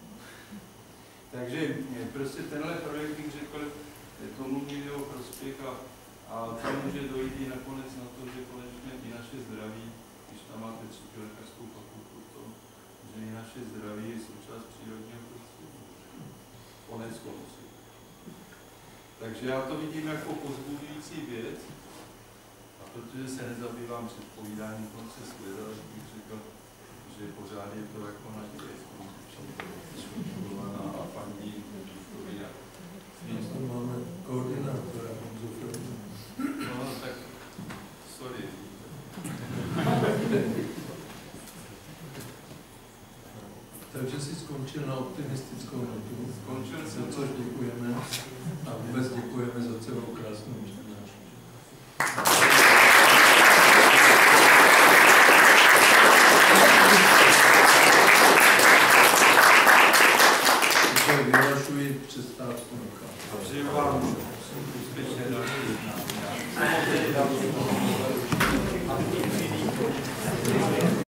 Takže prostě tenhle projekt, bych řekl, tomu měl prospěch a to může dojít i nakonec na to, že konečně i naše zdraví, když tam máte 3. lékařskou fakultu, že i naše zdraví je součást přírodního prostředí. Konec konců. Takže já to vidím jako povzbudující věc, a protože se nezabývám předpovídáním konce světa, tak bych řekl, že pořád je to jako na těch a paní Viktorina. Máme koordinátora Honzu Frejdu. No, tak sorry. Takže si skončil na optimistickou notu. Skončil jsem, za což děkujeme a vůbec děkujeme za celou krásnou přednášku. Vyhlašuji přestávku. A přeju vám úspěšné další jednání.